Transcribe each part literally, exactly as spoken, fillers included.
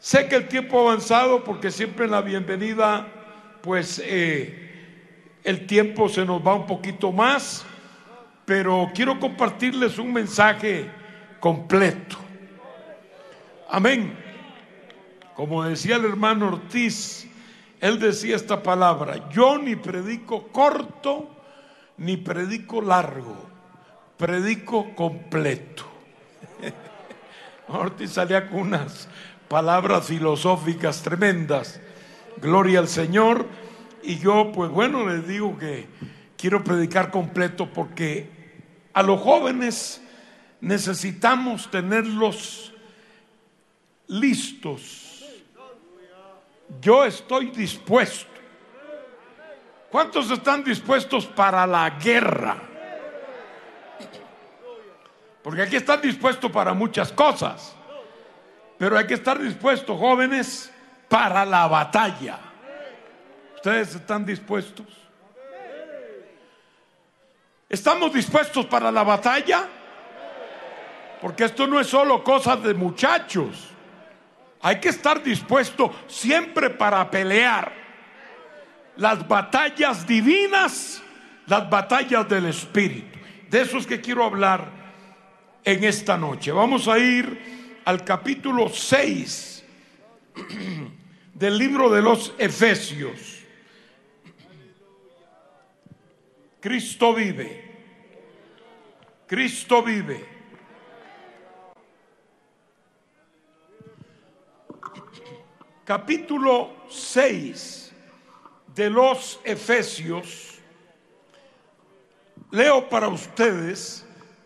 Sé que el tiempo ha avanzado porque siempre en la bienvenida pues eh, el tiempo se nos va un poquito más, pero quiero compartirles un mensaje completo. Amén. Como decía el hermano Ortiz, él decía esta palabra: yo ni predico corto ni predico largo, predico completo. Ortiz salía con unas palabras filosóficas tremendas, gloria al Señor. Y yo pues bueno, les digo que quiero predicar completo porque a los jóvenes necesitamos tenerlos listos. Yo estoy dispuesto. ¿Cuántos están dispuestos para la guerra? Porque hay que estar dispuesto para muchas cosas, pero hay que estar dispuestos, jóvenes, para la batalla. ¿Ustedes están dispuestos? ¿Estamos dispuestos para la batalla? Porque esto no es solo cosas de muchachos. Hay que estar dispuesto siempre para pelear las batallas divinas, las batallas del Espíritu. De eso es que quiero hablar en esta noche. Vamos a ir al capítulo seis del libro de los Efesios. Cristo vive. Cristo vive. Capítulo seis de los Efesios. Leo para ustedes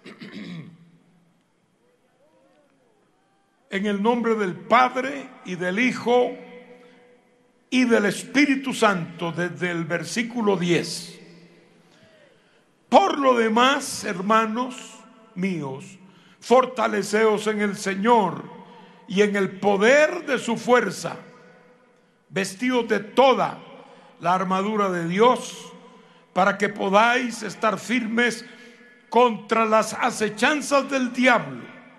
en el nombre del Padre y del Hijo y del Espíritu Santo, desde el versículo diez. Por lo demás, hermanos míos, fortaleceos en el Señor y en el poder de su fuerza, vestidos de toda la armadura de Dios, para que podáis estar firmes contra las acechanzas del diablo,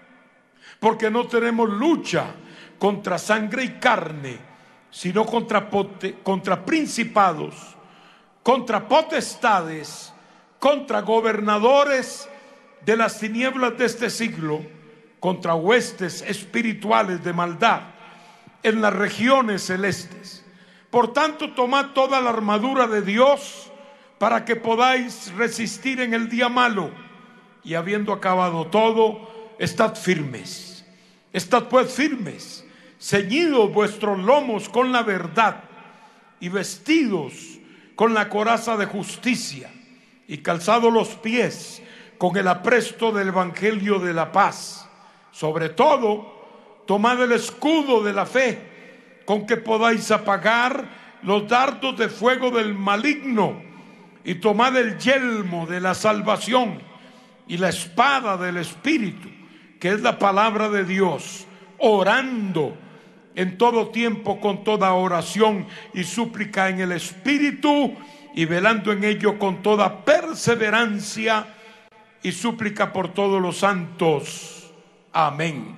porque no tenemos lucha contra sangre y carne, sino contra, pote, contra principados, contra potestades, contra gobernadores de las tinieblas de este siglo, contra huestes espirituales de maldad en las regiones celestes. Por tanto, tomad toda la armadura de Dios para que podáis resistir en el día malo, y habiendo acabado todo, estad firmes. Estad pues firmes, ceñidos vuestros lomos con la verdad, y vestidos con la coraza de justicia, y calzados los pies con el apresto del evangelio de la paz. Sobre todo, tomad el escudo de la fe, con que podáis apagar los dardos de fuego del maligno, y tomad el yelmo de la salvación y la espada del Espíritu, que es la palabra de Dios, orando en todo tiempo con toda oración y súplica en el Espíritu, y velando en ello con toda perseverancia y súplica por todos los santos. Amén.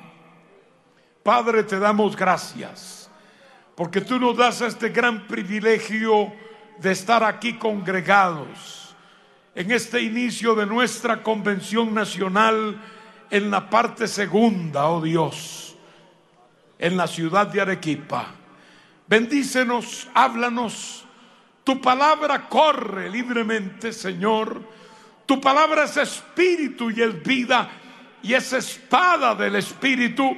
Padre, te damos gracias porque tú nos das este gran privilegio de estar aquí congregados en este inicio de nuestra convención nacional en la parte segunda, oh Dios, en la ciudad de Arequipa. Bendícenos, háblanos. Tu palabra corre libremente, Señor. Tu palabra es espíritu y es vida, y es espada del Espíritu.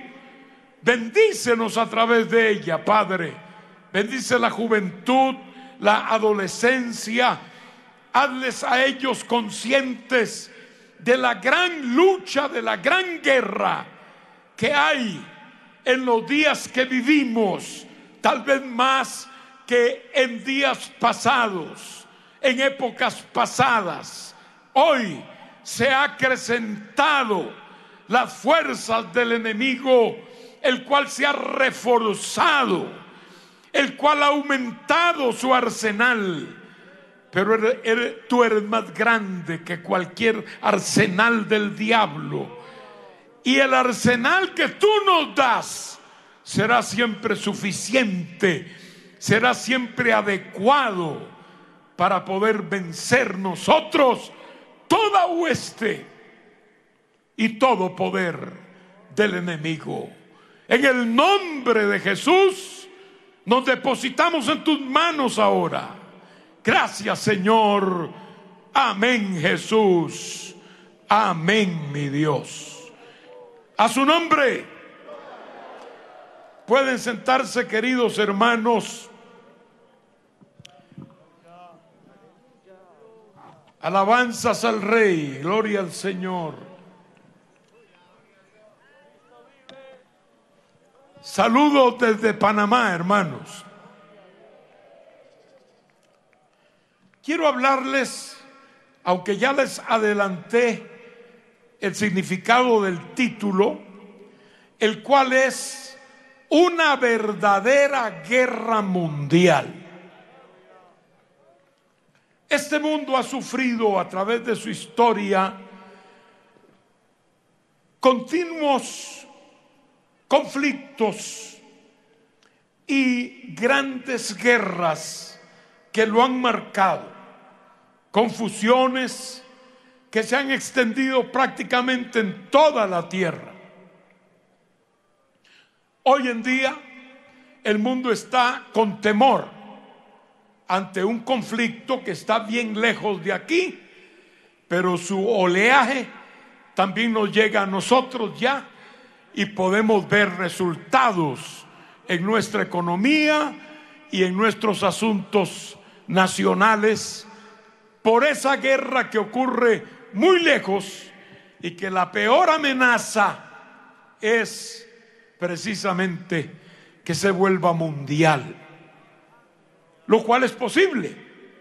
Bendícenos a través de ella, Padre. Bendice la juventud, la adolescencia. Hazles a ellos conscientes de la gran lucha, de la gran guerra que hay en los días que vivimos, tal vez más que en días pasados, en épocas pasadas. Hoy se ha acrecentado las fuerzas del enemigo, el cual se ha reforzado, el cual ha aumentado su arsenal. Pero eres, eres, tú eres más grande que cualquier arsenal del diablo. Y el arsenal que tú nos das será siempre suficiente, será siempre adecuado para poder vencer nosotros toda hueste y todo poder del enemigo. En el nombre de Jesús nos depositamos en tus manos ahora. Gracias, Señor. Amén, Jesús. Amén, mi Dios. A su nombre. Pueden sentarse, queridos hermanos. Alabanzas al Rey, gloria al Señor. Saludos desde Panamá, hermanos. Quiero hablarles, aunque ya les adelanté el significado del título, el cual es una verdadera guerra mundial. Este mundo ha sufrido a través de su historia continuos conflictos y grandes guerras que lo han marcado, confusiones que se han extendido prácticamente en toda la tierra. Hoy en día el mundo está con temor ante un conflicto que está bien lejos de aquí, pero su oleaje también nos llega a nosotros ya y podemos ver resultados en nuestra economía y en nuestros asuntos nacionales por esa guerra que ocurre muy lejos y que la peor amenaza es precisamente que se vuelva mundial. Lo cual es posible,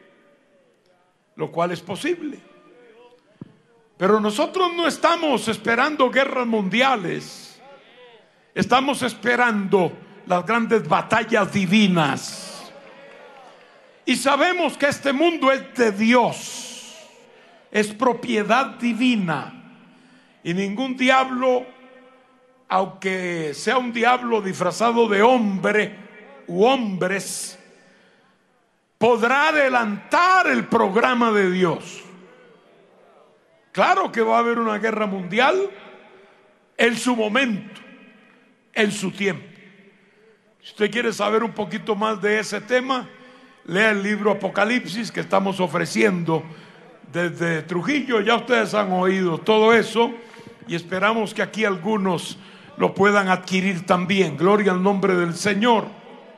lo cual es posible. Pero nosotros no estamos esperando guerras mundiales, estamos esperando las grandes batallas divinas. Y sabemos que este mundo es de Dios, es propiedad divina. Y ningún diablo, aunque sea un diablo disfrazado de hombre u hombres, podrá adelantar el programa de Dios. Claro que va a haber una guerra mundial en su momento, en su tiempo. Si usted quiere saber un poquito más de ese tema, lea el libro Apocalipsis que estamos ofreciendo desde Trujillo. Ya ustedes han oído todo eso y esperamos que aquí algunos lo puedan adquirir también. Gloria al nombre del Señor.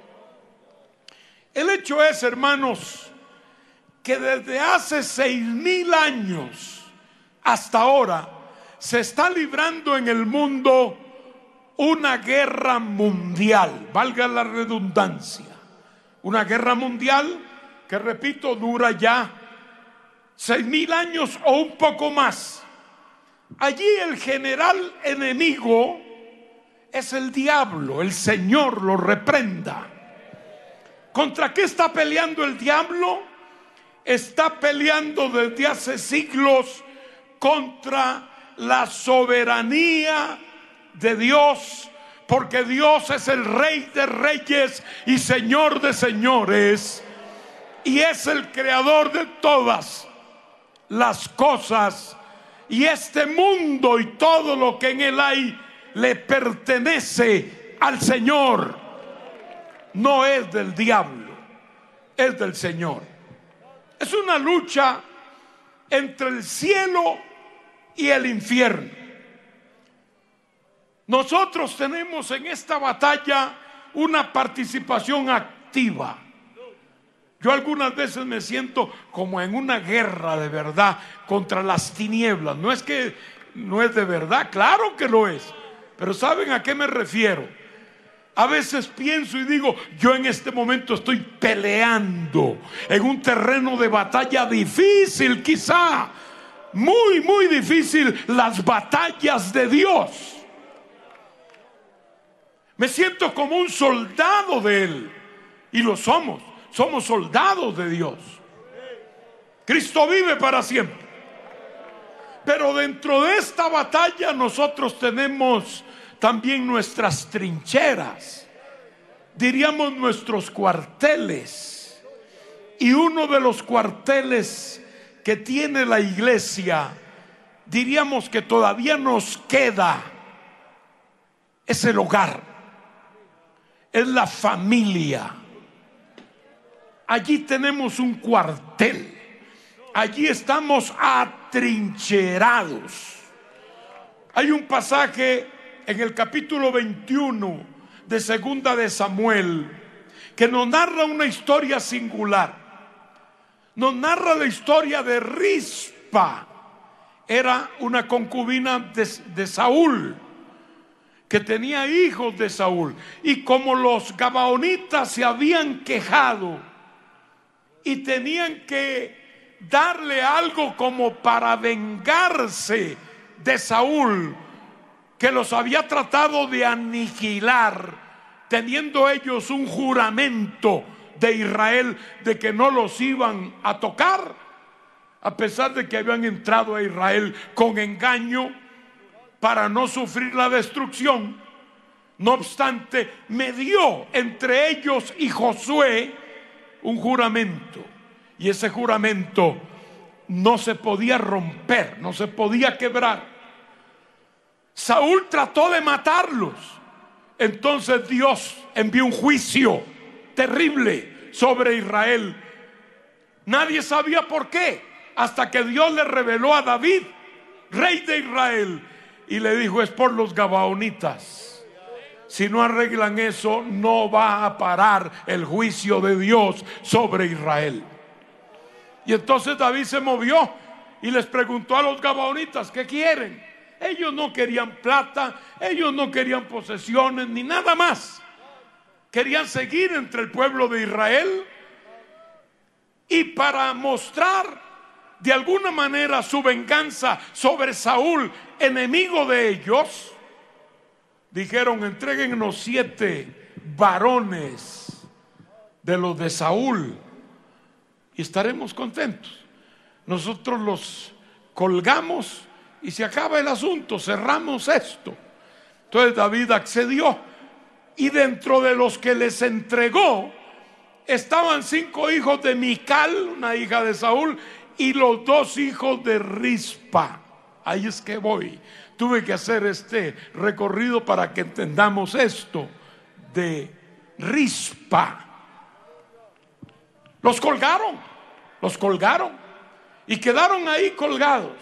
El hecho es, hermanos, que desde hace seis mil años hasta ahora se está librando en el mundo una guerra mundial, valga la redundancia, una guerra mundial que, repito, dura ya seis mil años o un poco más. Allí el general enemigo es el diablo, el Señor lo reprenda. ¿Contra qué está peleando el diablo? Está peleando desde hace siglos contra la soberanía de Dios, porque Dios es el Rey de reyes y Señor de señores, y es el creador de todas las cosas, y este mundo y todo lo que en él hay le pertenece al Señor. No es del diablo, es del Señor. Es una lucha entre el cielo y el infierno. Nosotros tenemos en esta batalla una participación activa. Yo algunas veces me siento como en una guerra de verdad contra las tinieblas. No es que no es de verdad, claro que lo es, pero ¿saben a qué me refiero? A veces pienso y digo, yo en este momento estoy peleando en un terreno de batalla difícil, quizá muy, muy difícil, las batallas de Dios. Me siento como un soldado de Él, y lo somos, somos soldados de Dios. Cristo vive para siempre. Pero dentro de esta batalla nosotros tenemos también nuestras trincheras, diríamos nuestros cuarteles. Y uno de los cuarteles que tiene la iglesia, diríamos que todavía nos queda, es el hogar, es la familia. Allí tenemos un cuartel, allí estamos atrincherados. Hay un pasaje en el capítulo veintiuno de Segunda de Samuel que nos narra una historia singular. Nos narra la historia de Rispa. Era una concubina de, de Saúl, que tenía hijos de Saúl. Y como los gabaonitas se habían quejado y tenían que darle algo como para vengarse de Saúl, que los había tratado de aniquilar, teniendo ellos un juramento de Israel de que no los iban a tocar, a pesar de que habían entrado a Israel con engaño para no sufrir la destrucción. No obstante, me dio entre ellos y Josué un juramento, y ese juramento no se podía romper, no se podía quebrar. Saúl trató de matarlos. Entonces Dios envió un juicio terrible sobre Israel. Nadie sabía por qué, hasta que Dios le reveló a David, rey de Israel, y le dijo: es por los gabaonitas. Si no arreglan eso, no va a parar el juicio de Dios sobre Israel. Y entonces David se movió y les preguntó a los gabaonitas: ¿qué quieren? Ellos no querían plata, ellos no querían posesiones ni nada más. Querían seguir entre el pueblo de Israel, y para mostrar de alguna manera su venganza sobre Saúl, enemigo de ellos, dijeron: entréguennos siete varones de los de Saúl y estaremos contentos. Nosotros los colgamos y se acaba el asunto, cerramos esto. Entonces David accedió, y dentro de los que les entregó estaban cinco hijos de Mical, una hija de Saúl, y los dos hijos de Rispa. Ahí es que voy. Tuve que hacer este recorrido para que entendamos esto de Rispa. Los colgaron, los colgaron y quedaron ahí colgados.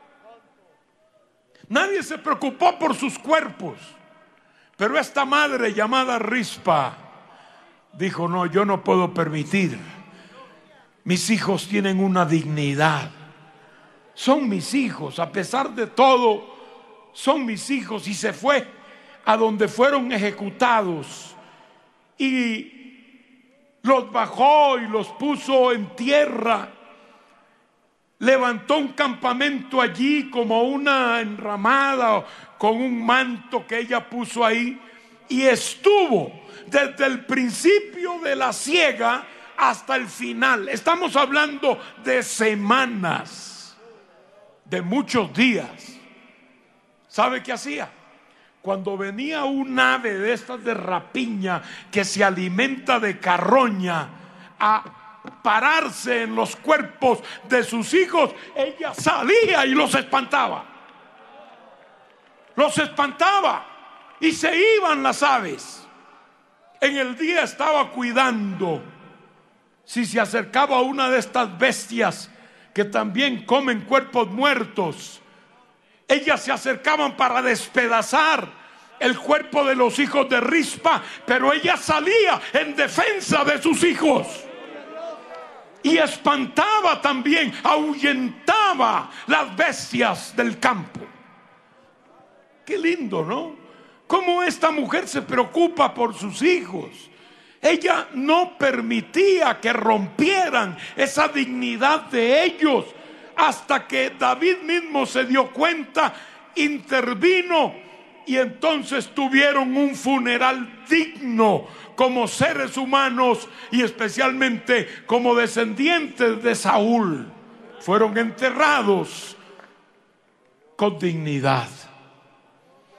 Nadie se preocupó por sus cuerpos, pero esta madre llamada Rispa dijo: no, yo no puedo permitir. Mis hijos tienen una dignidad, son mis hijos, a pesar de todo son mis hijos. Y se fue a donde fueron ejecutados y los bajó y los puso en tierra. Levantó un campamento allí como una enramada, con un manto que ella puso ahí, y estuvo desde el principio de la siega hasta el final. Estamos hablando de semanas, de muchos días. ¿Sabe qué hacía? Cuando venía un ave de estas de rapiña que se alimenta de carroña a pararse en los cuerpos de sus hijos, ella salía y los espantaba. Los espantaba y se iban las aves. En el día estaba cuidando si se acercaba a una de estas bestias que también comen cuerpos muertos. Ellas se acercaban para despedazar el cuerpo de los hijos de Rispa, pero ella salía en defensa de sus hijos. Y espantaba también, ahuyentaba las bestias del campo. Qué lindo, ¿no? Cómo esta mujer se preocupa por sus hijos. Ella no permitía que rompieran esa dignidad de ellos, hasta que David mismo se dio cuenta, intervino, y entonces tuvieron un funeral digno como seres humanos, y especialmente como descendientes de Saúl. Fueron enterrados con dignidad.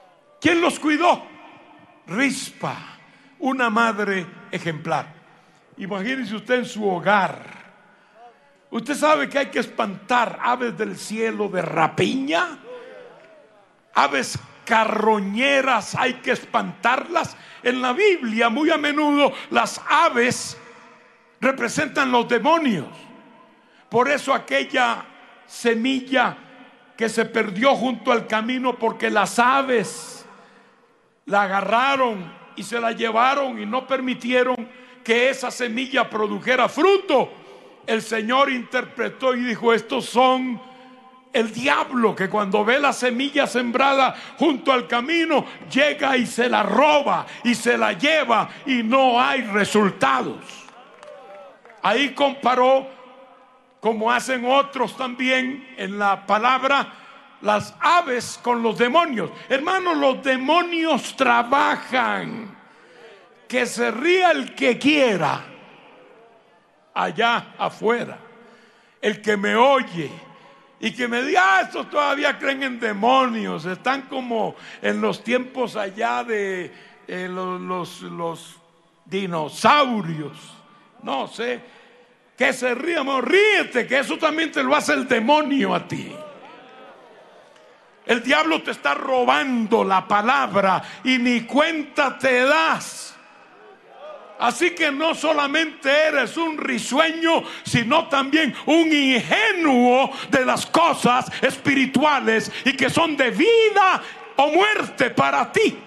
¿Quién los cuidó? Rispa, una madre ejemplar. Imagínese usted en su hogar. Usted sabe que hay que espantar aves del cielo de rapiña, aves carroñeras, hay que espantarlas. En la Biblia muy a menudo las aves representan los demonios. Por eso aquella semilla que se perdió junto al camino, porque las aves la agarraron y se la llevaron y no permitieron que esa semilla produjera fruto. El Señor interpretó y dijo: estos son el diablo, que cuando ve la semilla sembrada junto al camino, llega y se la roba y se la lleva y no hay resultados. Ahí comparó, como hacen otros también en la palabra, las aves con los demonios. Hermanos, los demonios trabajan. Que se ría el que quiera allá afuera, el que me oye y que me diga: ah, estos todavía creen en demonios, están como en los tiempos allá de eh, los, los, los dinosaurios. No sé, que se ría, no, ríete, que eso también te lo hace el demonio a ti. El diablo te está robando la palabra y ni cuenta te das. Así que no solamente eres un risueño, sino también un ingenuo de las cosas espirituales y que son de vida o muerte para ti.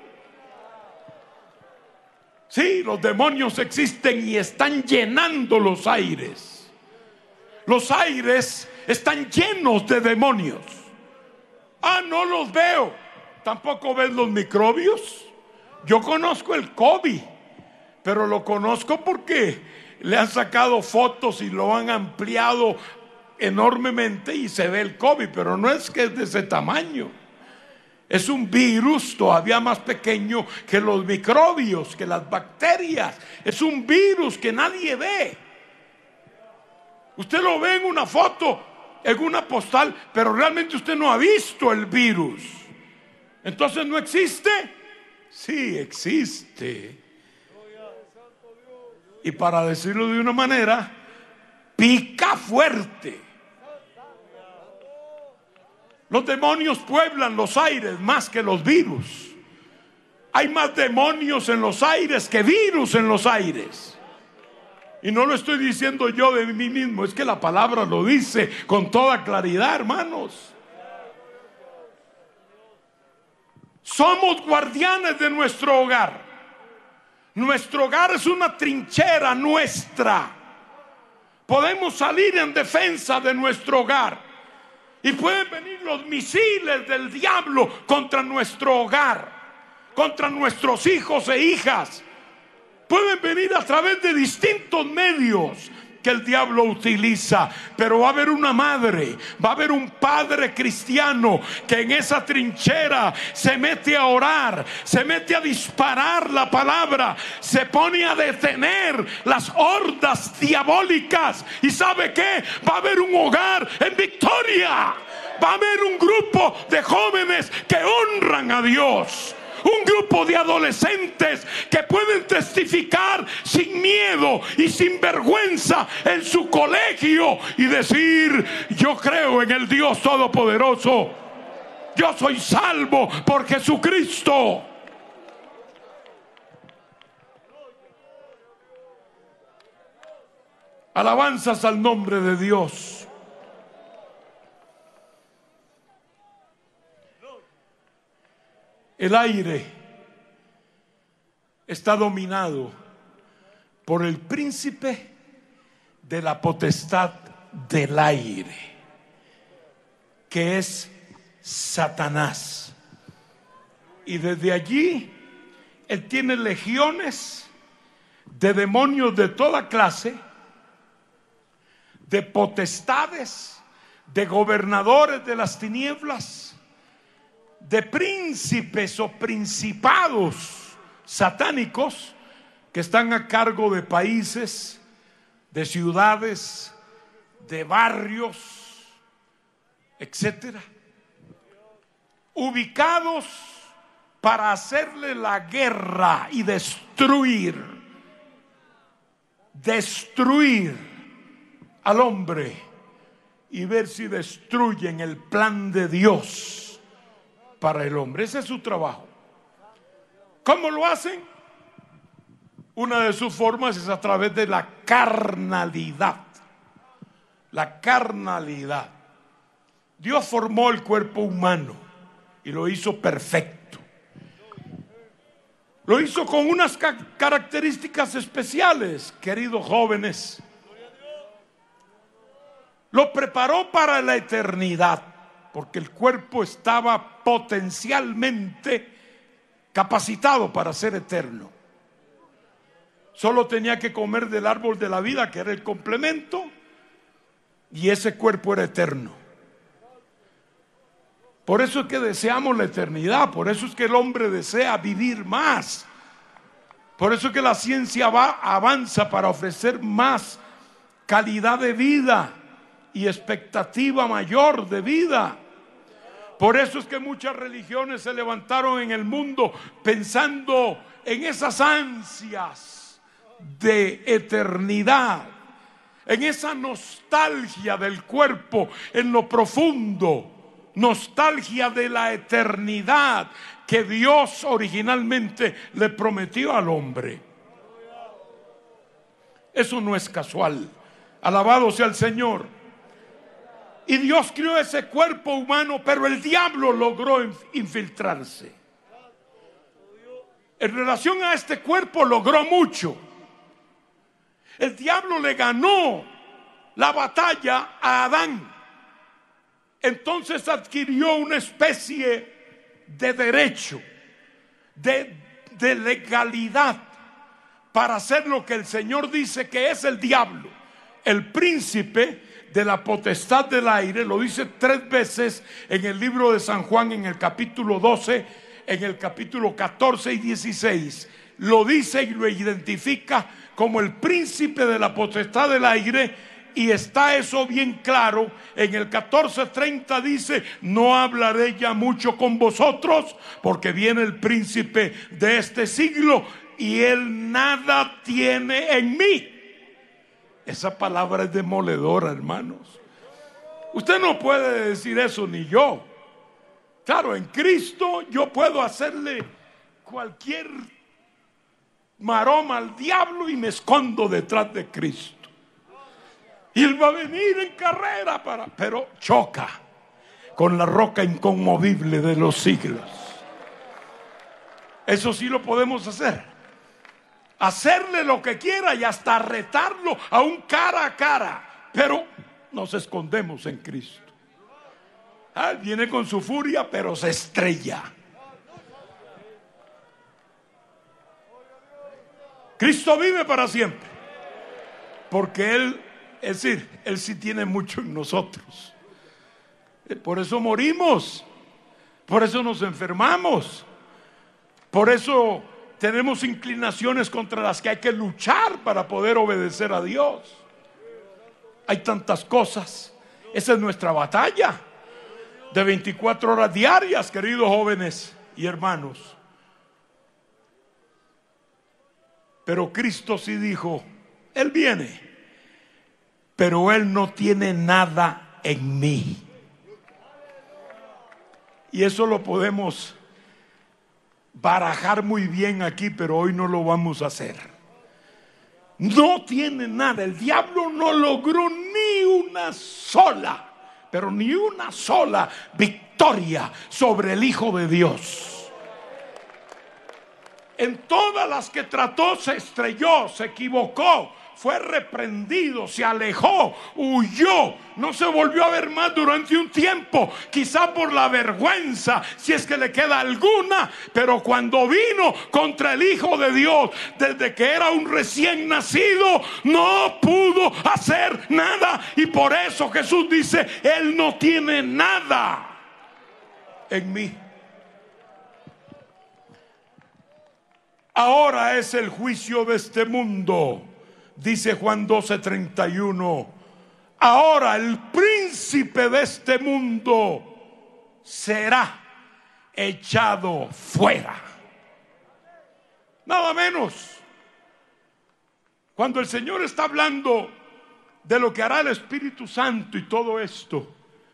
Sí, los demonios existen y están llenando los aires. Los aires están llenos de demonios. Ah, no los veo. ¿Tampoco ves los microbios? Yo conozco el COVID, pero lo conozco porque le han sacado fotos y lo han ampliado enormemente y se ve el COVID, pero no es que es de ese tamaño. Es un virus todavía más pequeño que los microbios, que las bacterias. Es un virus que nadie ve. Usted lo ve en una foto, en una postal, pero realmente usted no ha visto el virus. Entonces, ¿no existe? Sí, existe. Y para decirlo de una manera, pica fuerte. Los demonios pueblan los aires más que los virus. Hay más demonios en los aires que virus en los aires. Y no lo estoy diciendo yo de mí mismo, es que la palabra lo dice con toda claridad, hermanos. Somos guardianes de nuestro hogar. Nuestro hogar es una trinchera nuestra. Podemos salir en defensa de nuestro hogar. Y pueden venir los misiles del diablo contra nuestro hogar, contra nuestros hijos e hijas. Pueden venir a través de distintos medios que el diablo utiliza, pero va a haber una madre, va a haber un padre cristiano que en esa trinchera se mete a orar, se mete a disparar la palabra, se pone a detener las hordas diabólicas. ¿Y sabe qué? Va a haber un hogar en victoria, va a haber un grupo de jóvenes que honran a Dios, un grupo de adolescentes que pueden testificar sin miedo y sin vergüenza en su colegio y decir: yo creo en el Dios Todopoderoso, yo soy salvo por Jesucristo. Alabanzas al nombre de Dios. El aire está dominado por el príncipe de la potestad del aire, que es Satanás. Y desde allí él tiene legiones de demonios de toda clase, de potestades, de gobernadores de las tinieblas, de príncipes o principados satánicos que están a cargo de países, de ciudades, de barrios, etcétera, ubicados para hacerle la guerra y destruir, destruir al hombre y ver si destruyen el plan de Dios para el hombre. Ese es su trabajo. ¿Cómo lo hacen? Una de sus formas es a través de la carnalidad. La carnalidad. Dios formó el cuerpo humano y lo hizo perfecto. Lo hizo con unas ca- características especiales, queridos jóvenes. Lo preparó para la eternidad, porque el cuerpo estaba potencialmente capacitado para ser eterno. Solo tenía que comer del árbol de la vida, que era el complemento, y ese cuerpo era eterno. Por eso es que deseamos la eternidad, por eso es que el hombre desea vivir más. Por eso es que la ciencia va, avanza para ofrecer más calidad de vida y expectativa mayor de vida. Por eso es que muchas religiones se levantaron en el mundo pensando en esas ansias de eternidad, en esa nostalgia del cuerpo en lo profundo, nostalgia de la eternidad que Dios originalmente le prometió al hombre. Eso no es casual. Alabado sea el Señor. Y Dios creó ese cuerpo humano, pero el diablo logró infiltrarse. En relación a este cuerpo logró mucho. El diablo le ganó la batalla a Adán. Entonces adquirió una especie de derecho, de, de legalidad para hacer lo que el Señor dice que es el diablo, el príncipe de la potestad del aire. Lo dice tres veces en el libro de San Juan, en el capítulo doce, en el capítulo catorce y dieciséis. Lo dice y lo identifica como el príncipe de la potestad del aire. Y está eso bien claro. En el catorce treinta dice: no hablaré ya mucho con vosotros, porque viene el príncipe de este siglo y él nada tiene en mí. Esa palabra es demoledora, hermanos. Usted no puede decir eso, ni yo. Claro, en Cristo yo puedo hacerle cualquier maroma al diablo y me escondo detrás de Cristo. Y él va a venir en carrera para, pero choca con la roca inconmovible de los siglos. Eso sí lo podemos hacer. Hacerle lo que quiera y hasta retarlo a un cara a cara. Pero nos escondemos en Cristo. Ah, él viene con su furia, pero se estrella. Cristo vive para siempre. Porque Él, es decir, Él sí tiene mucho en nosotros. Por eso morimos. Por eso nos enfermamos. Por eso tenemos inclinaciones contra las que hay que luchar para poder obedecer a Dios. Hay tantas cosas. Esa es nuestra batalla de veinticuatro horas diarias, queridos jóvenes y hermanos. Pero Cristo sí dijo: Él viene, pero Él no tiene nada en mí. Y eso lo podemos barajar muy bien aquí, pero hoy no lo vamos a hacer. No tiene nada. El diablo no logró ni una sola, pero ni una sola victoria sobre el Hijo de Dios. En todas las que trató se estrelló, se equivocó, fue reprendido, se alejó, huyó, no se volvió a ver más durante un tiempo, quizá por la vergüenza, si es que le queda alguna. Pero cuando vino contra el Hijo de Dios, desde que era un recién nacido, no pudo hacer nada. Y por eso Jesús dice: Él no tiene nada en mí. Ahora es el juicio de este mundo. Dice Juan doce treinta y uno: ahora el príncipe de este mundo será echado fuera. Nada menos. Cuando el Señor está hablando de lo que hará el Espíritu Santo y todo esto,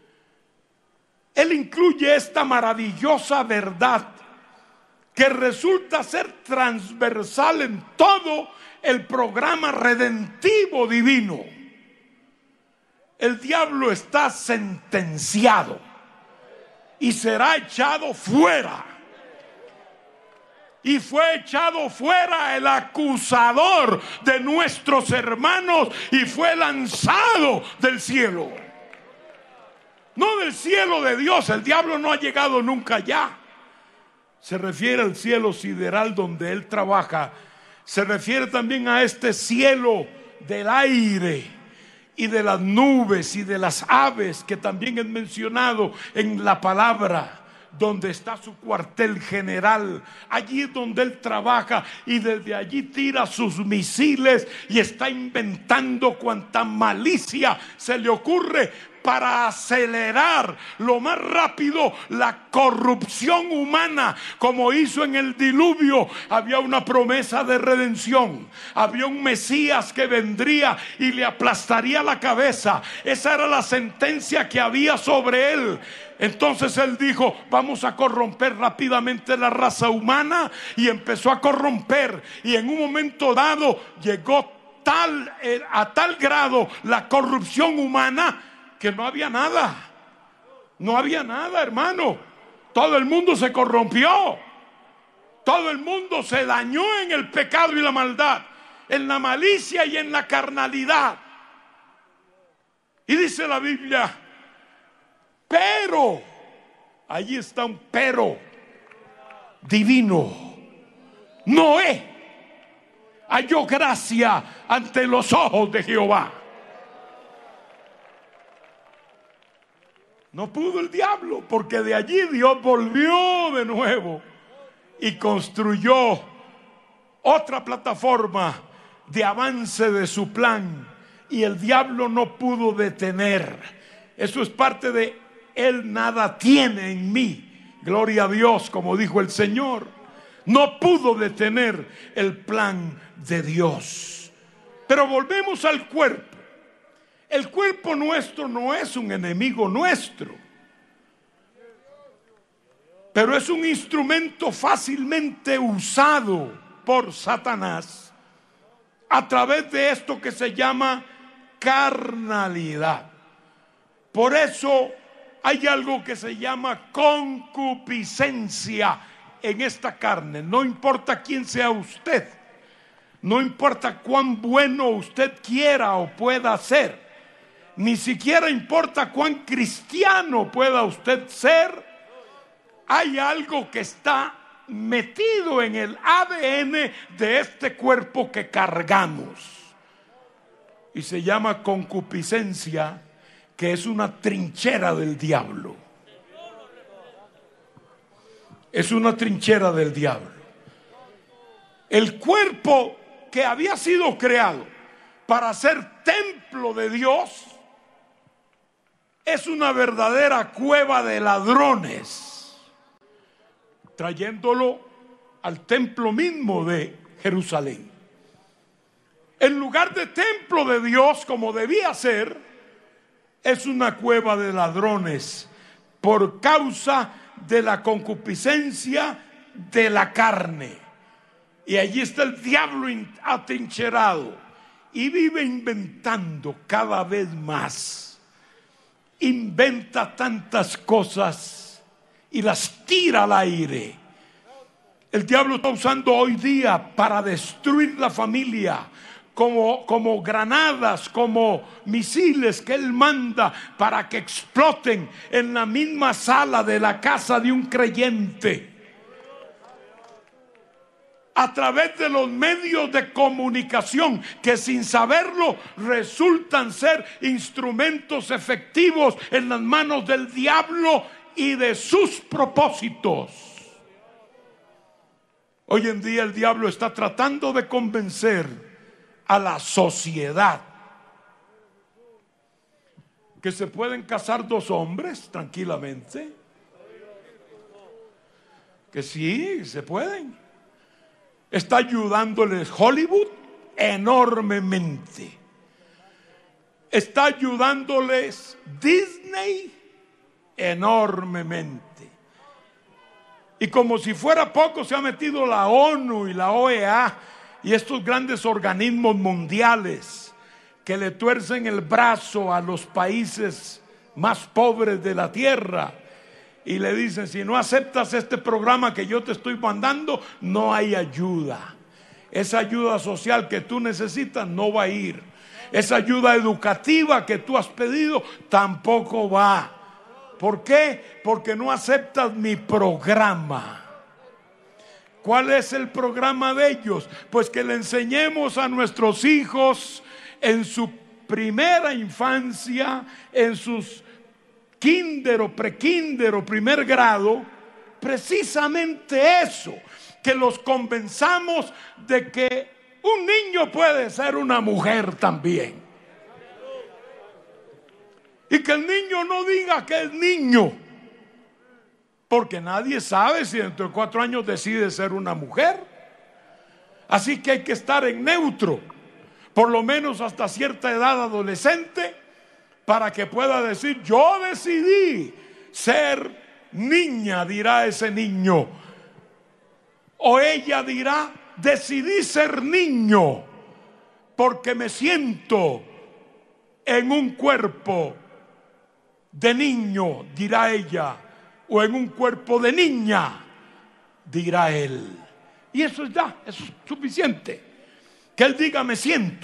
Él incluye esta maravillosa verdad que resulta ser transversal en todo el programa redentivo divino. El diablo está sentenciado y será echado fuera. Y fue echado fuera el acusador de nuestros hermanos y fue lanzado del cielo. No del cielo de Dios, el diablo no ha llegado nunca allá. Se refiere al cielo sideral donde él trabaja. Se refiere también a este cielo del aire y de las nubes y de las aves que también es mencionado en la palabra, donde está su cuartel general. Allí es donde él trabaja y desde allí tira sus misiles y está inventando cuanta malicia se le ocurre para acelerar lo más rápido la corrupción humana, como hizo en el diluvio. Había una promesa de redención, había un Mesías que vendría y le aplastaría la cabeza. Esa era la sentencia que había sobre él. Entonces él dijo: vamos a corromper rápidamente la raza humana, y empezó a corromper, y en un momento dado llegó tal, eh, a tal grado la corrupción humana que no había nada, no había nada, hermano. Todo el mundo se corrompió, todo el mundo se dañó en el pecado y la maldad, en la malicia y en la carnalidad. Y dice la Biblia: pero, allí está un pero divino. Noé halló gracia ante los ojos de Jehová. No pudo el diablo, porque de allí Dios volvió de nuevo y construyó otra plataforma de avance de su plan, y el diablo no pudo detener. Eso es parte de él nada tiene en mí. Gloria a Dios, como dijo el Señor. No pudo detener el plan de Dios. Pero volvemos al cuerpo. El cuerpo nuestro no es un enemigo nuestro, pero es un instrumento fácilmente usado por Satanás a través de esto que se llama carnalidad. Por eso hay algo que se llama concupiscencia en esta carne. No importa quién sea usted, no importa cuán bueno usted quiera o pueda ser, ni siquiera importa cuán cristiano pueda usted ser, hay algo que está metido en el A D N de este cuerpo que cargamos, y se llama concupiscencia, que es una trinchera del diablo. Es una trinchera del diablo. El cuerpo que había sido creado para ser templo de Dios es una verdadera cueva de ladrones, trayéndolo al templo mismo de Jerusalén. En lugar de templo de Dios como debía ser, es una cueva de ladrones por causa de la concupiscencia de la carne. Y allí está el diablo atrincherado y vive inventando cada vez más. Inventa tantas cosas y las tira al aire. El diablo está usando hoy día para destruir la familia, Como, como granadas, como misiles que él manda para que exploten en la misma sala de la casa de un creyente. A través de los medios de comunicación que sin saberlo resultan ser instrumentos efectivos en las manos del diablo y de sus propósitos. Hoy en día el diablo está tratando de convencer a la sociedad que se pueden casar dos hombres tranquilamente, Que sí, se pueden. Está ayudándoles Hollywood enormemente. Está ayudándoles Disney enormemente. Y como si fuera poco, se ha metido la ONU y la O E A y estos grandes organismos mundiales que le tuercen el brazo a los países más pobres de la tierra y le dicen: si no aceptas este programa que yo te estoy mandando, no hay ayuda. Esa ayuda social que tú necesitas no va a ir. Esa ayuda educativa que tú has pedido tampoco va. ¿Por qué? Porque no aceptas mi programa. ¿Cuál es el programa de ellos? Pues que le enseñemos a nuestros hijos en su primera infancia, en sus kinder o prekinder o primer grado, precisamente eso, que los convenzamos de que un niño puede ser una mujer también. Y que el niño no diga que es niño, porque nadie sabe si dentro de cuatro años decide ser una mujer. Así que hay que estar en neutro, por lo menos hasta cierta edad adolescente, para que pueda decir: yo decidí ser niña, dirá ese niño. O ella dirá: decidí ser niño porque me siento en un cuerpo de niño, dirá ella, o en un cuerpo de niña, dirá él. Y eso es ya, eso es suficiente. Que él diga: me siento.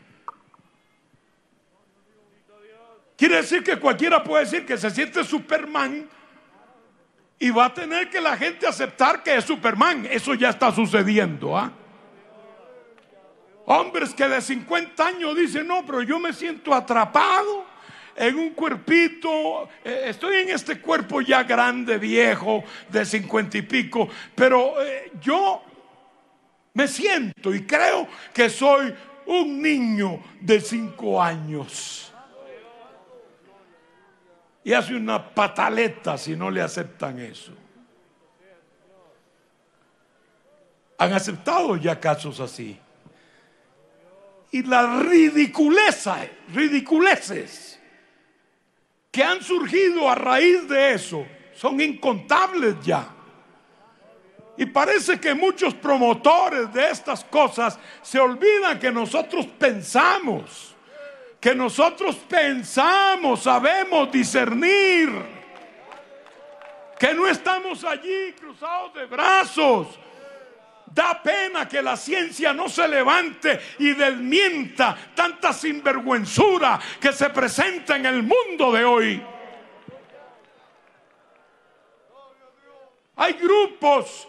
Quiere decir que cualquiera puede decir que se siente Superman y va a tener que la gente aceptar que es Superman. Eso ya está sucediendo, ¿ah? Hombres que de cincuenta años dicen: no, pero yo me siento atrapado en un cuerpito, eh, estoy en este cuerpo ya grande, viejo, de cincuenta y pico, pero eh, yo me siento y creo que soy un niño de cinco años. Y hace una pataleta si no le aceptan eso. Han aceptado ya casos así. Y las ridiculezas, ridiculeces que han surgido a raíz de eso son incontables ya. Y parece que muchos promotores de estas cosas se olvidan que nosotros pensamos, que nosotros pensamos, sabemos discernir, que no estamos allí cruzados de brazos. Da pena que la ciencia no se levante y desmienta tanta sinvergüenzura que se presenta en el mundo de hoy. Hay grupos,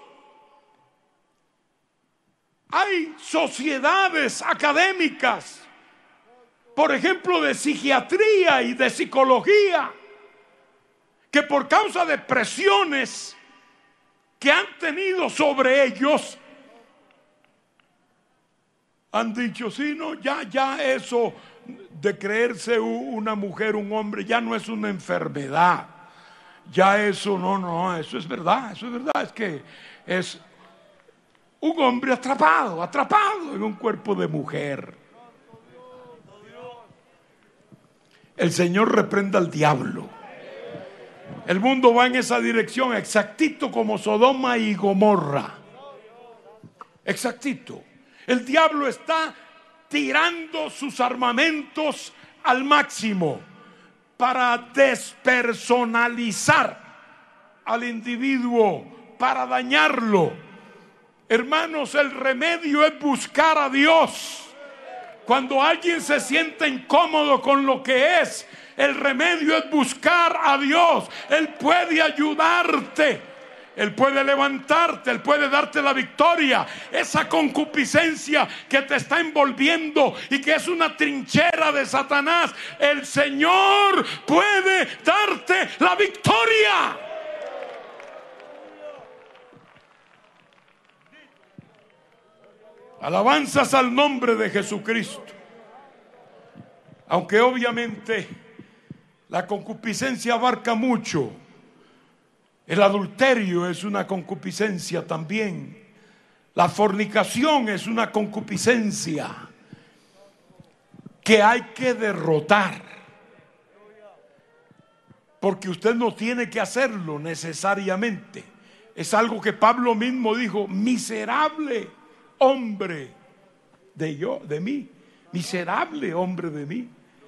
hay sociedades académicas, por ejemplo de psiquiatría y de psicología, que por causa de presiones que han tenido sobre ellos, han dicho: sí, no, ya, ya eso de creerse una mujer, un hombre, ya no es una enfermedad. Ya eso, no, no, eso es verdad, eso es verdad. Es que es un hombre atrapado, atrapado en un cuerpo de mujer. El Señor reprenda al diablo. El mundo va en esa dirección, exactito como Sodoma y Gomorra. Exactito. El diablo está tirando sus armamentos al máximo para despersonalizar al individuo, para dañarlo. Hermanos, el remedio es buscar a Dios. Cuando alguien se siente incómodo con lo que es, el remedio es buscar a Dios. Él puede ayudarte. Él puede levantarte, Él puede darte la victoria. Esa concupiscencia que te está envolviendo y que es una trinchera de Satanás, el Señor puede darte la victoria. Alabanzas al nombre de Jesucristo. Aunque obviamente la concupiscencia abarca mucho. El adulterio es una concupiscencia también. La fornicación es una concupiscencia que hay que derrotar. Porque usted no tiene que hacerlo necesariamente. Es algo que Pablo mismo dijo: miserable hombre de yo, de mí. Miserable hombre de mí.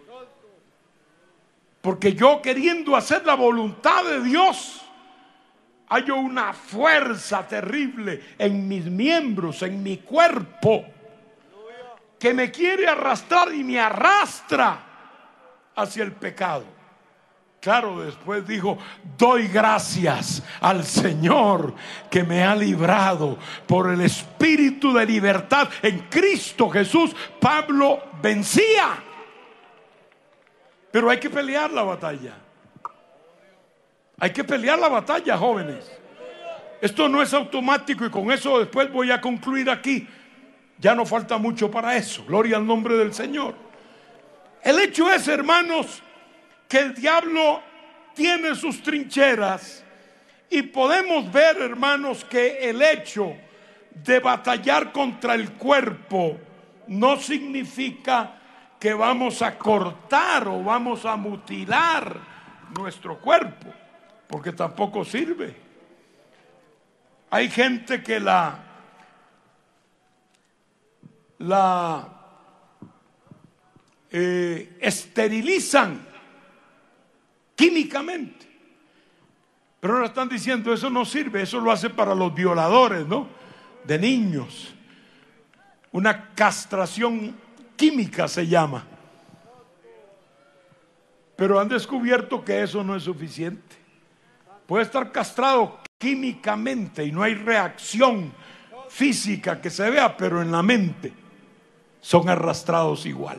Porque yo, queriendo hacer la voluntad de Dios, hallo una fuerza terrible en mis miembros, en mi cuerpo, que me quiere arrastrar y me arrastra hacia el pecado. Claro, después dijo: doy gracias al Señor que me ha librado por el espíritu de libertad en Cristo Jesús. Pablo vencía. Pero hay que pelear la batalla. Hay que pelear la batalla, jóvenes. Esto no es automático, y con eso después voy a concluir aquí. Ya no falta mucho para eso. Gloria al nombre del Señor. El hecho es, hermanos, que el diablo tiene sus trincheras, y podemos ver, hermanos, que el hecho de batallar contra el cuerpo no significa que vamos a cortar o vamos a mutilar nuestro cuerpo, porque tampoco sirve. Hay gente que la la eh, esterilizan químicamente, pero ahora están diciendo: eso no sirve, eso lo hace para los violadores, ¿no?, de niños. Una castración química se llama. Pero han descubierto que eso no es suficiente. Puede estar castrado químicamente y no hay reacción física que se vea, pero en la mente son arrastrados igual.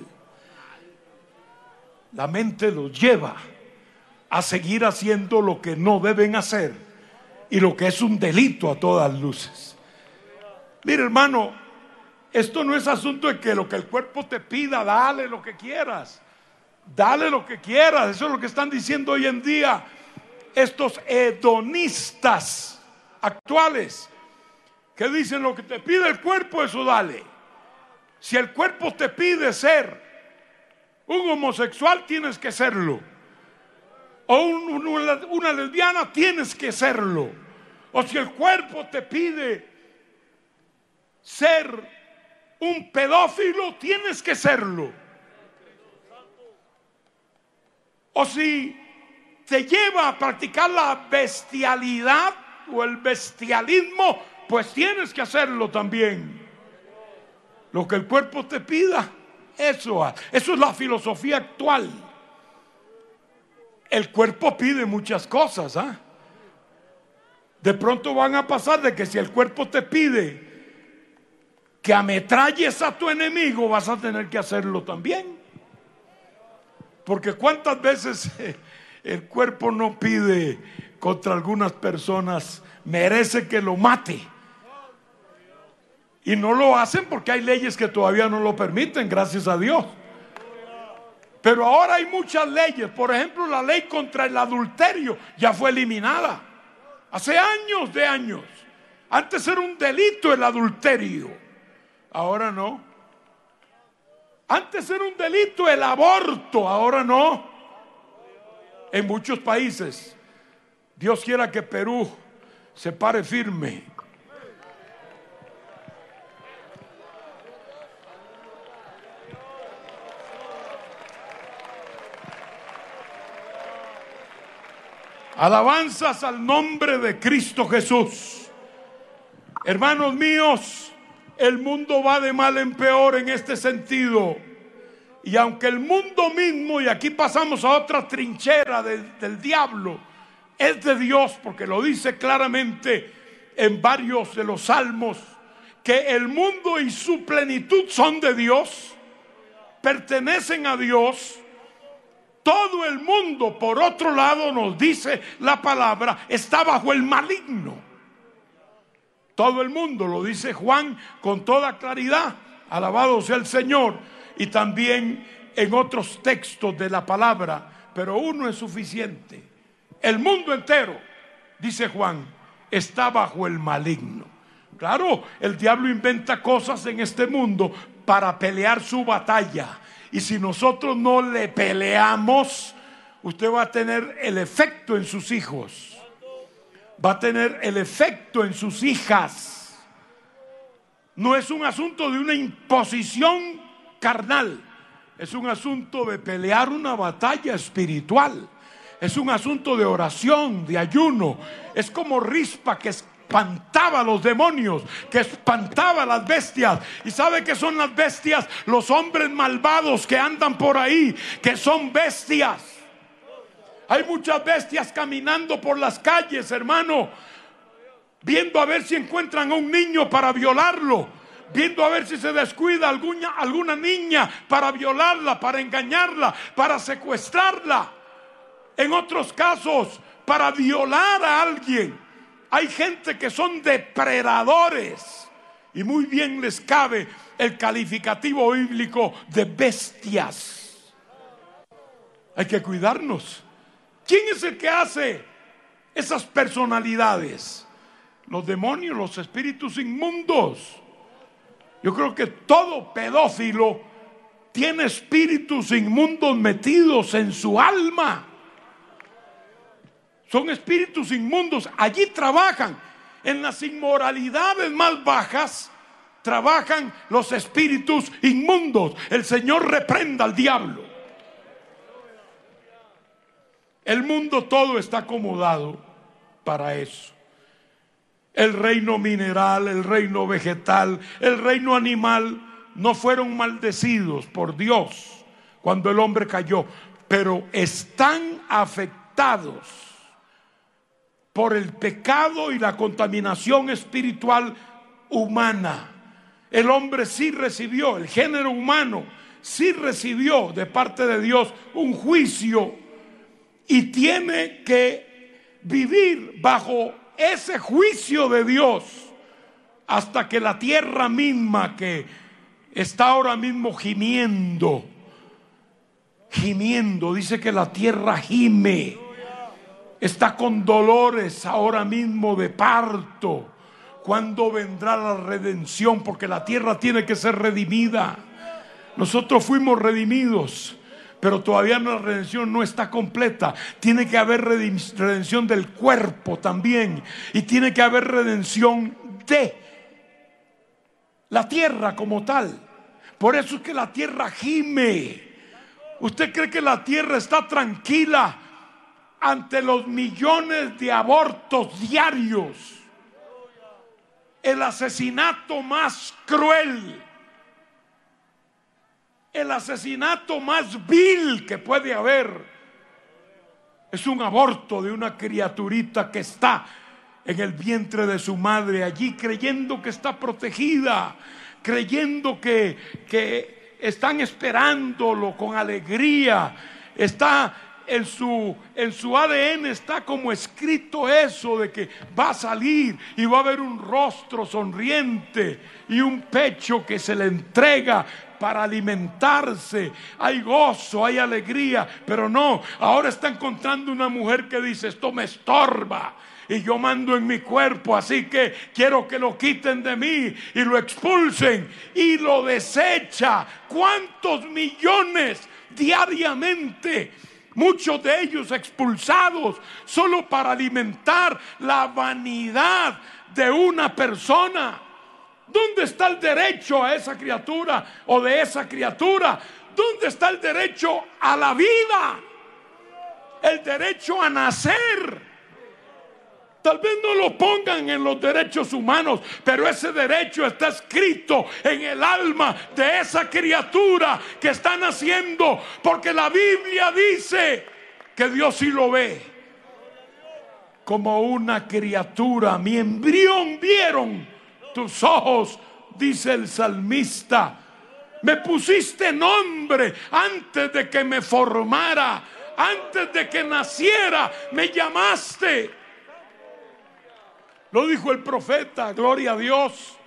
La mente los lleva a seguir haciendo lo que no deben hacer y lo que es un delito a todas luces. Mire, hermano, esto no es asunto de que lo que el cuerpo te pida, dale lo que quieras. Dale lo que quieras. Eso es lo que están diciendo hoy en día estos hedonistas actuales, que dicen: lo que te pide el cuerpo, eso dale. Si el cuerpo te pide ser un homosexual, tienes que serlo. O un, una, una lesbiana, tienes que serlo. O si el cuerpo te pide ser un pedófilo, tienes que serlo. O si te lleva a practicar la bestialidad o el bestialismo, pues tienes que hacerlo también. Lo que el cuerpo te pida, eso, eso es la filosofía actual. El cuerpo pide muchas cosas, ¿eh? De pronto van a pasar de que si el cuerpo te pide que ametralles a tu enemigo, vas a tener que hacerlo también. Porque cuántas veces el cuerpo no pide contra algunas personas, merece que lo mate, y no lo hacen porque hay leyes que todavía no lo permiten, gracias a Dios. Pero ahora hay muchas leyes. Por ejemplo, la ley contra el adulterio ya fue eliminada hace años de años. Antes era un delito el adulterio, ahora no. Antes era un delito el aborto, ahora no. En muchos países. Dios quiera que Perú se pare firme. Alabanzas al nombre de Cristo Jesús. Hermanos míos, el mundo va de mal en peor en este sentido. Y aunque el mundo mismo, y aquí pasamos a otra trinchera de, del diablo, es de Dios, porque lo dice claramente en varios de los salmos, que el mundo y su plenitud son de Dios, pertenecen a Dios. Todo el mundo, por otro lado, nos dice la palabra, está bajo el maligno. Todo el mundo, lo dice Juan con toda claridad. Alabado sea el Señor. Y también en otros textos de la palabra, pero uno es suficiente. El mundo entero dice Juan, está bajo el maligno. Claro, el diablo inventa cosas en este mundo para pelear su batalla. Y si nosotros no le peleamos, usted va a tener el efecto en sus hijos, va a tener el efecto en sus hijas. No es un asunto de una imposición carnal, es un asunto de pelear una batalla espiritual. Es un asunto de oración, de ayuno. Es como Rispa, que espantaba a los demonios, que espantaba a las bestias. ¿Y sabe qué son las bestias? Los hombres malvados que andan por ahí, que son bestias. Hay muchas bestias caminando por las calles, hermano, viendo a ver si encuentran a un niño para violarlo, viendo a ver si se descuida alguna, alguna niña para violarla, para engañarla, para secuestrarla. En otros casos, para violar a alguien. Hay gente que son depredadores y muy bien les cabe el calificativo bíblico de bestias. Hay que cuidarnos. ¿Quién es el que hace esas personalidades? Los demonios, los espíritus inmundos. Yo creo que todo pedófilo tiene espíritus inmundos metidos en su alma. Son espíritus inmundos. Allí trabajan. En las inmoralidades más bajas trabajan los espíritus inmundos. El Señor reprenda al diablo. El mundo todo está acomodado para eso. El reino mineral, el reino vegetal, el reino animal no fueron maldecidos por Dios cuando el hombre cayó, pero están afectados por el pecado y la contaminación espiritual humana. El hombre sí recibió, el género humano sí recibió de parte de Dios un juicio y tiene que vivir bajo ese juicio de Dios hasta que la tierra misma, que está ahora mismo gimiendo, gimiendo, dice que la tierra gime, está con dolores ahora mismo de parto. ¿Cuándo vendrá la redención? Porque la tierra tiene que ser redimida. Nosotros fuimos redimidos, pero todavía la redención no está completa. Tiene que haber redención del cuerpo también, y tiene que haber redención de la tierra como tal. Por eso es que la tierra gime. ¿Usted cree que la tierra está tranquila ante los millones de abortos diarios? El asesinato más cruel, el asesinato más vil que puede haber, es un aborto de una criaturita que está en el vientre de su madre, allí creyendo que está protegida, creyendo que, que están esperándolo con alegría. Está en su, en su A D N, está como escrito eso de que va a salir y va a haber un rostro sonriente y un pecho que se le entrega para alimentarse. Hay gozo, hay alegría, pero no, ahora está encontrando una mujer que dice: esto me estorba y yo mando en mi cuerpo, así que quiero que lo quiten de mí y lo expulsen, y lo desecha. ¿Cuántos millones diariamente? Muchos de ellos expulsados solo para alimentar la vanidad de una persona. ¿Dónde está el derecho a esa criatura o de esa criatura? ¿Dónde está el derecho a la vida? El derecho a nacer. Tal vez no lo pongan en los derechos humanos, pero ese derecho está escrito en el alma de esa criatura que está naciendo, porque la Biblia dice que Dios sí lo ve como una criatura. Mi embrión vieron tus ojos, dice el salmista. Me pusiste nombre antes de que me formara, antes de que naciera me llamaste. Lo dijo el profeta, gloria a Dios.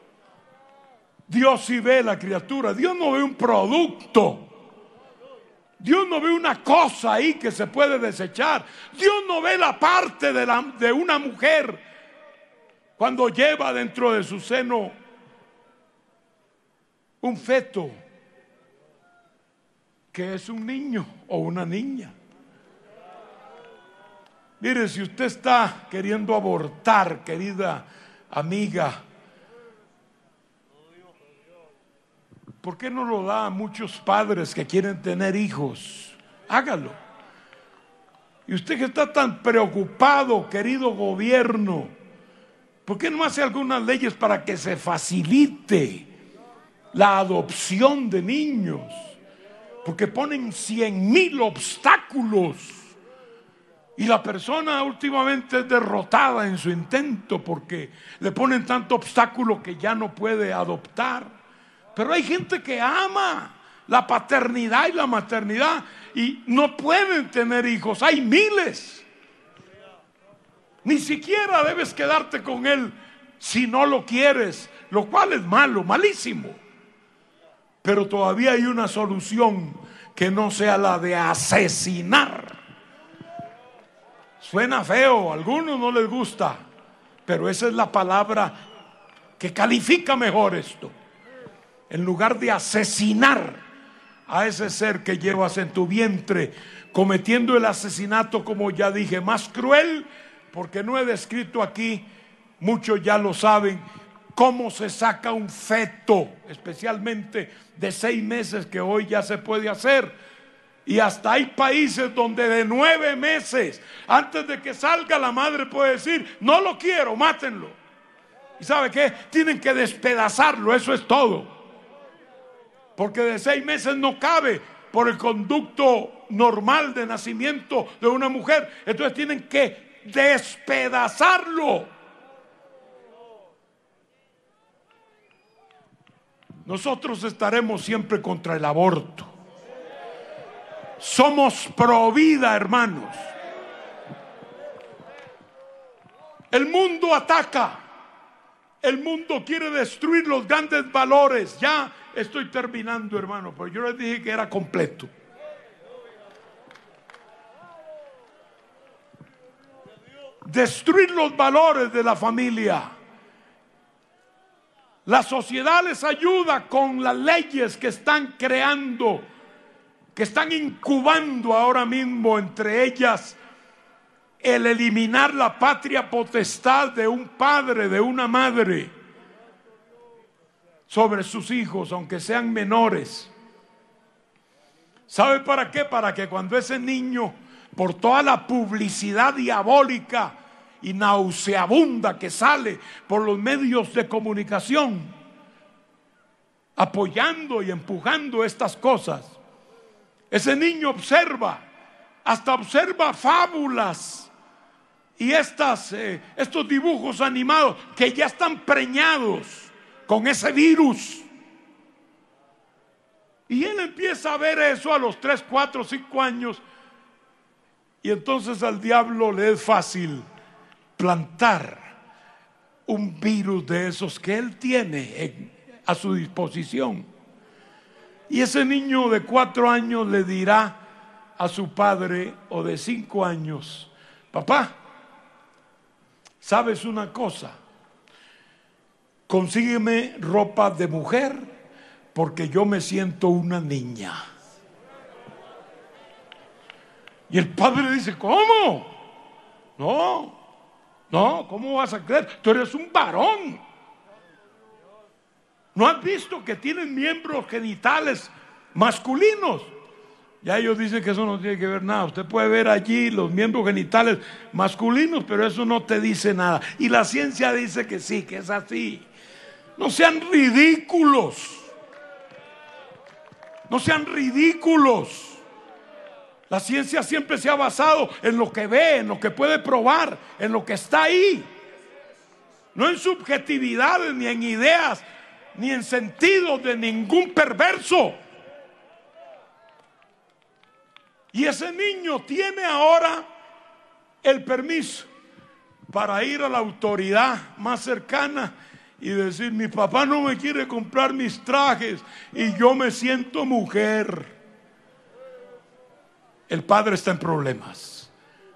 Dios sí ve la criatura. Dios no ve un producto. Dios no ve una cosa ahí que se puede desechar. Dios no ve la parte de, la, de una mujer cuando lleva dentro de su seno un feto que es un niño o una niña. Mire, si usted está queriendo abortar, querida amiga, ¿por qué no lo da a muchos padres que quieren tener hijos? Hágalo. Y usted que está tan preocupado, querido gobierno, ¿por qué no hace algunas leyes para que se facilite la adopción de niños? Porque ponen cien mil obstáculos y la persona últimamente es derrotada en su intento porque le ponen tanto obstáculo que ya no puede adoptar. Pero hay gente que ama la paternidad y la maternidad y no pueden tener hijos. Hay miles. Ni siquiera debes quedarte con él si no lo quieres, lo cual es malo, malísimo. Pero todavía hay una solución que no sea la de asesinar. Suena feo, a algunos no les gusta, pero esa es la palabra que califica mejor esto. En lugar de asesinar a ese ser que llevas en tu vientre, cometiendo el asesinato, como ya dije, más cruel, porque no he descrito aquí, muchos ya lo saben, cómo se saca un feto, especialmente de seis meses, que hoy ya se puede hacer. Y hasta hay países donde de nueve meses, antes de que salga, la madre puede decir: no lo quiero, mátenlo. ¿Y sabe qué? Tienen que despedazarlo, eso es todo. Porque de seis meses no cabe por el conducto normal de nacimiento de una mujer. Entonces tienen que despedazarlo. Nosotros estaremos siempre contra el aborto. Somos pro vida, hermanos. El mundo ataca. El mundo quiere destruir los grandes valores. Ya estoy terminando, hermano, pero yo les dije que era completo. Destruir los valores de la familia. La sociedad les ayuda con las leyes que están creando, que están incubando ahora mismo, entre ellas el eliminar la patria potestad de un padre, de una madre, sobre sus hijos, aunque sean menores. ¿Sabe para qué? Para que cuando ese niño, por toda la publicidad diabólica y nauseabunda que sale por los medios de comunicación, apoyando y empujando estas cosas, ese niño observa, hasta observa fábulas y estas, eh, estos dibujos animados que ya están preñados con ese virus. Y él empieza a ver eso a los tres, cuatro, cinco años. Y entonces al diablo le es fácil plantar un virus de esos que él tiene en, a su disposición. Y ese niño de cuatro años le dirá a su padre, o de cinco años: papá, ¿sabes una cosa? Consígueme ropa de mujer porque yo me siento una niña. Y el padre dice: ¿cómo? No, no, ¿cómo vas a creer? Tú eres un varón. ¿No has visto que tienen miembros genitales masculinos? Ya ellos dicen que eso no tiene que ver nada. Usted puede ver allí los miembros genitales masculinos, pero eso no te dice nada. Y la ciencia dice que sí, que es así. No sean ridículos. No sean ridículos. La ciencia siempre se ha basado en lo que ve, en lo que puede probar, en lo que está ahí. No en subjetividades, ni en ideas, ni en sentidos de ningún perverso. Y ese niño tiene ahora el permiso para ir a la autoridad más cercana y decir: mi papá no me quiere comprar mis trajes y yo me siento mujer. el padre está en problemas.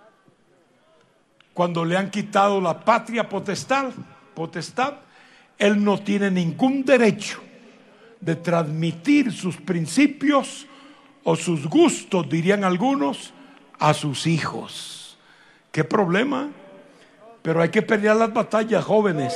Cuando le han quitado la patria potestad, potestad, él no tiene ningún derecho de transmitir sus principios o sus gustos, dirían algunos, a sus hijos. ¿Qué problema? Pero hay que pelear las batallas, jóvenes.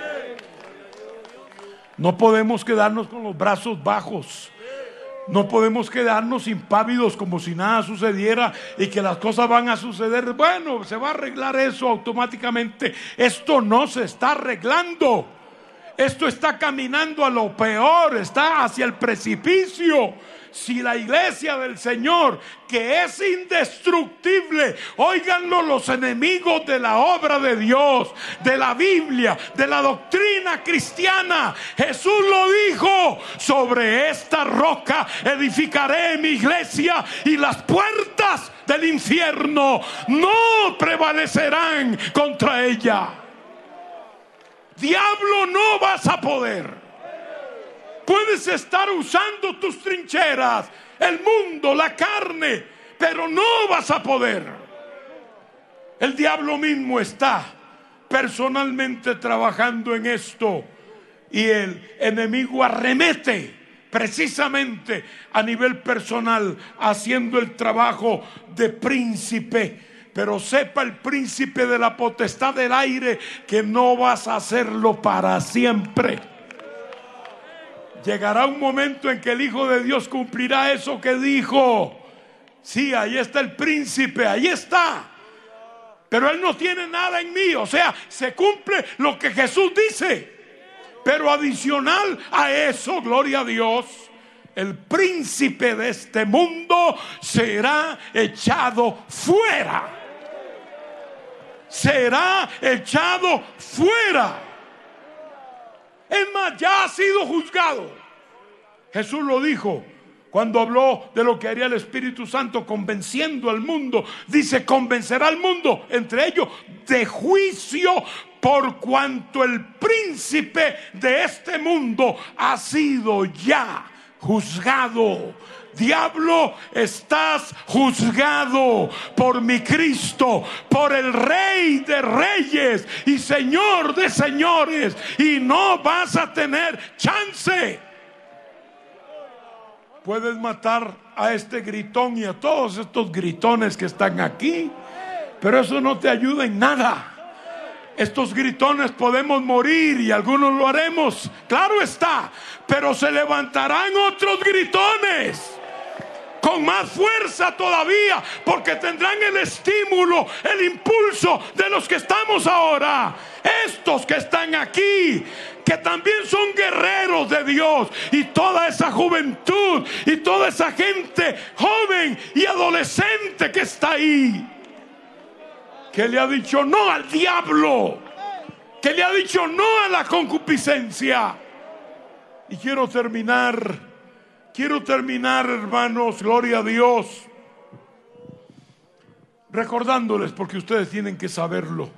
No podemos quedarnos con los brazos bajos. No podemos quedarnos impávidos como si nada sucediera y que las cosas van a suceder. Bueno, se va a arreglar eso automáticamente. Esto no se está arreglando. Esto está caminando a lo peor, está hacia el precipicio. Si la iglesia del Señor, que es indestructible, óiganlo los enemigos de la obra de Dios, de la Biblia, de la doctrina cristiana, Jesús lo dijo: sobre esta roca edificaré mi iglesia y las puertas del infierno no prevalecerán contra ella. Diablo, no vas a poder. Puedes estar usando tus trincheras, el mundo, la carne, pero no vas a poder. El diablo mismo está personalmente trabajando en esto y el enemigo arremete precisamente a nivel personal, haciendo el trabajo de príncipe. Pero sepa el príncipe de la potestad del aire que no vas a hacerlo para siempre. Llegará un momento en que el Hijo de Dios cumplirá eso que dijo. Sí, ahí está el príncipe, ahí está. Pero él no tiene nada en mí. O sea, se cumple lo que Jesús dice. Pero adicional a eso, gloria a Dios, el príncipe de este mundo será echado fuera. Será echado fuera. Es más, ya ha sido juzgado. Jesús lo dijo cuando habló de lo que haría el Espíritu Santo convenciendo al mundo. Dice: convencerá al mundo, entre ellos, de juicio, por cuanto el príncipe de este mundo ha sido ya juzgado. Diablo, estás juzgado por mi Cristo, por el Rey de Reyes y Señor de Señores, y no vas a tener chance. Puedes matar a este gritón y a todos estos gritones que están aquí, pero eso no te ayuda en nada. Estos gritones podemos morir y algunos lo haremos, claro está, pero se levantarán otros gritones con más fuerza todavía, porque tendrán el estímulo, el impulso de los que estamos ahora. Estos que están aquí, que también son guerreros de Dios, y toda esa juventud y toda esa gente joven y adolescente que está ahí, que le ha dicho no al diablo, que le ha dicho no a la concupiscencia. Y quiero terminar Quiero terminar, hermanos, gloria a Dios, recordándoles, porque ustedes tienen que saberlo,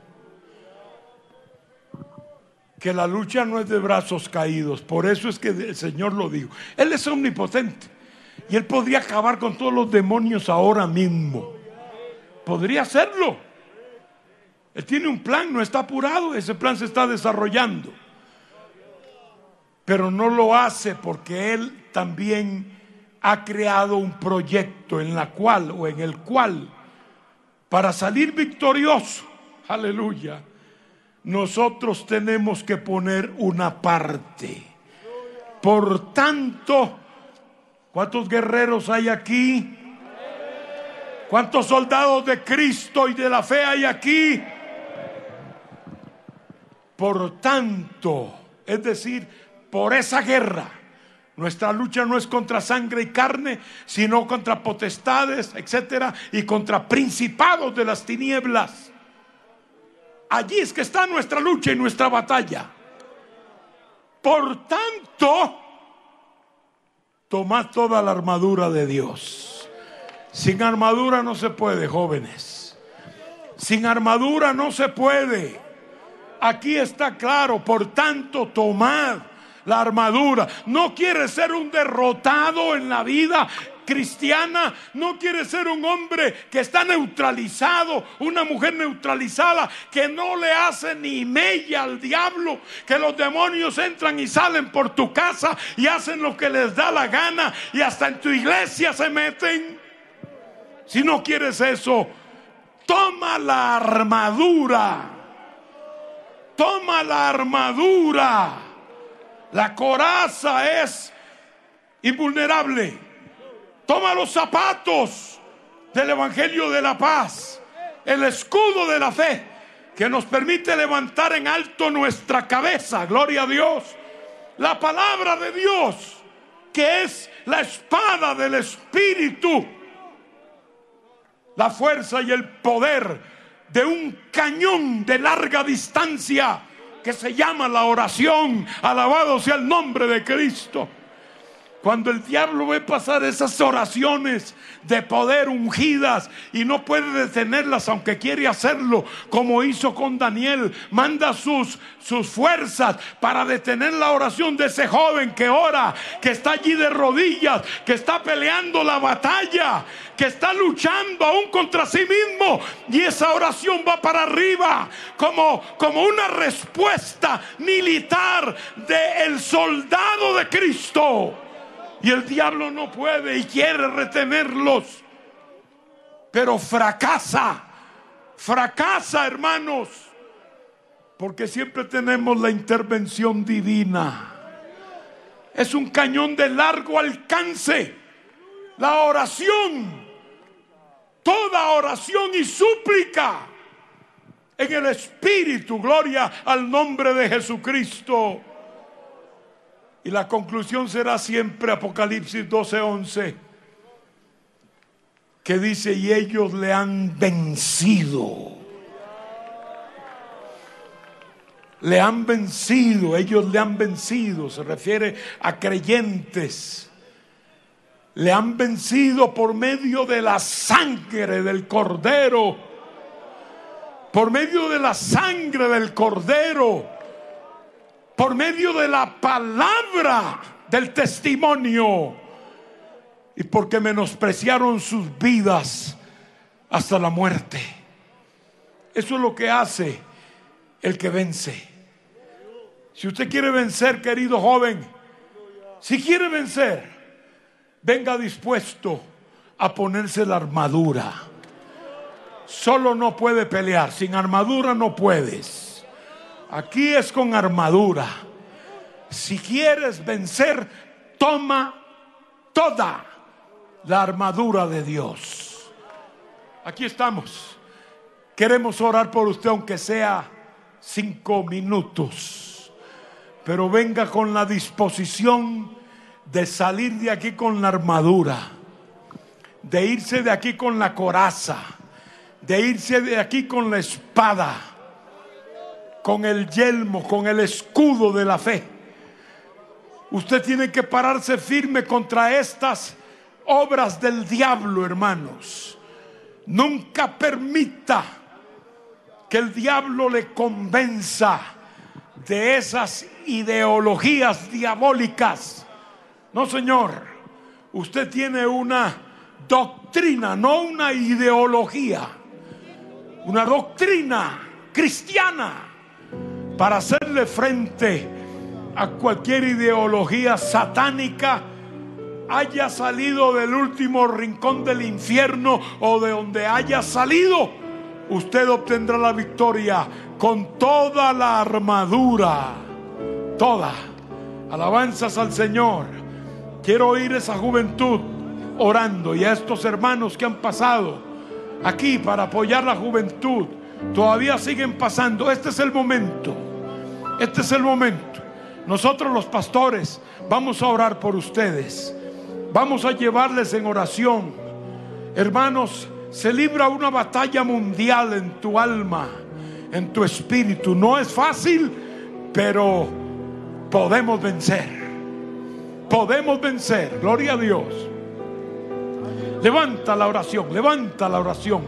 que la lucha no es de brazos caídos. Por eso es que el Señor lo dijo. Él es omnipotente y Él podría acabar con todos los demonios ahora mismo. Podría hacerlo. Él tiene un plan, no está apurado, ese plan se está desarrollando. Pero no lo hace porque Él también ha creado un proyecto en la cual o en el cual, para salir victorioso, aleluya, nosotros tenemos que poner una parte. Por tanto, ¿cuántos guerreros hay aquí? ¿Cuántos soldados de Cristo y de la fe hay aquí? Por tanto, es decir, por esa guerra, nuestra lucha no es contra sangre y carne, sino contra potestades, etcétera, y contra principados de las tinieblas. Allí es que está nuestra lucha y nuestra batalla. Por tanto, tomad toda la armadura de Dios. Sin armadura no se puede, jóvenes. Sin armadura no se puede. Aquí está claro. Por tanto, tomad la armadura. No quieres ser un derrotado en la vida cristiana, no quiere ser un hombre que está neutralizado, una mujer neutralizada, que no le hace ni mella al diablo, que los demonios entran y salen por tu casa y hacen lo que les da la gana y hasta en tu iglesia se meten. Si no quieres eso, toma la armadura, toma la armadura. La coraza es invulnerable. Toma los zapatos del Evangelio de la Paz, el escudo de la fe que nos permite levantar en alto nuestra cabeza, gloria a Dios. La palabra de Dios, que es la espada del Espíritu, la fuerza y el poder de un cañón de larga distancia que se llama la oración. Alabado sea el nombre de Cristo. Cuando el diablo ve pasar esas oraciones de poder ungidas y no puede detenerlas, aunque quiere hacerlo, como hizo con Daniel, manda sus, sus fuerzas para detener la oración de ese joven que ora, que está allí de rodillas, que está peleando la batalla, que está luchando aún contra sí mismo, y esa oración va para arriba como, como una respuesta militar del soldado de Cristo. Y el diablo no puede y quiere retenerlos, pero fracasa, fracasa, hermanos, porque siempre tenemos la intervención divina. Es un cañón de largo alcance, la oración, toda oración y súplica en el Espíritu, gloria al nombre de Jesucristo. Y la conclusión será siempre Apocalipsis doce once, que dice: y ellos le han vencido. Le han vencido, ellos le han vencido. Se refiere a creyentes. Le han vencido por medio de la sangre del Cordero. Por medio de la sangre del Cordero. Por medio de la palabra del testimonio. Y porque menospreciaron sus vidas hasta la muerte. Eso es lo que hace el que vence. Si usted quiere vencer, querido joven, si quiere vencer, venga dispuesto a ponerse la armadura. Solo no puede pelear, sin armadura no puedes. Aquí es con armadura. Si quieres vencer, toma toda la armadura de Dios. Aquí estamos. Queremos orar por usted, aunque sea cinco minutos. Pero venga con la disposición de salir de aquí con la armadura, de irse de aquí con la coraza, de irse de aquí con la espada, con el yelmo, con el escudo de la fe. Usted tiene que pararse firme contra estas obras del diablo, hermanos. Nunca permita que el diablo le convenza de esas ideologías diabólicas. No, señor. Usted tiene una doctrina, no una ideología. Una doctrina cristiana para hacerle frente a cualquier ideología satánica, haya salido del último rincón del infierno o de donde haya salido. Usted obtendrá la victoria con toda la armadura, toda. Alabanzas al Señor. Quiero oír esa juventud orando, y a estos hermanos que han pasado aquí para apoyar la juventud, todavía siguen pasando. Este es el momento. Este es el momento. Nosotros los pastores vamos a orar por ustedes. Vamos a llevarles en oración. Hermanos, se libra una batalla mundial en tu alma, en tu espíritu. No es fácil, pero podemos vencer. Podemos vencer. Gloria a Dios. Levanta la oración, levanta la oración,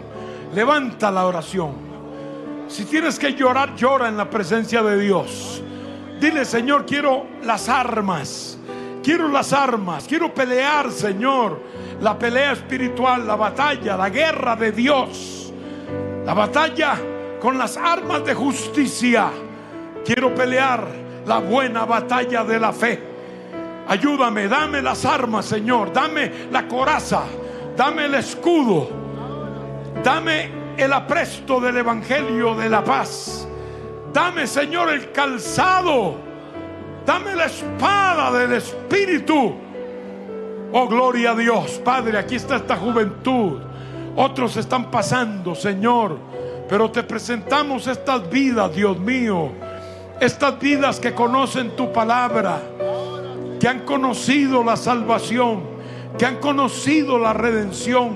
levanta la oración. Si tienes que llorar, llora en la presencia de Dios. Dile: Señor, quiero las armas. Quiero las armas. Quiero pelear, Señor, la pelea espiritual, la batalla, la guerra de Dios, la batalla con las armas de justicia. Quiero pelear la buena batalla de la fe. Ayúdame, dame las armas, Señor. Dame la coraza, dame el escudo, dame el apresto del evangelio de la paz. Dame, Señor, el calzado, dame la espada del Espíritu. Oh, gloria a Dios. Padre, aquí está esta juventud. Otros están pasando, Señor, pero te presentamos estas vidas, Dios mío, estas vidas que conocen tu palabra, que han conocido la salvación, que han conocido la redención,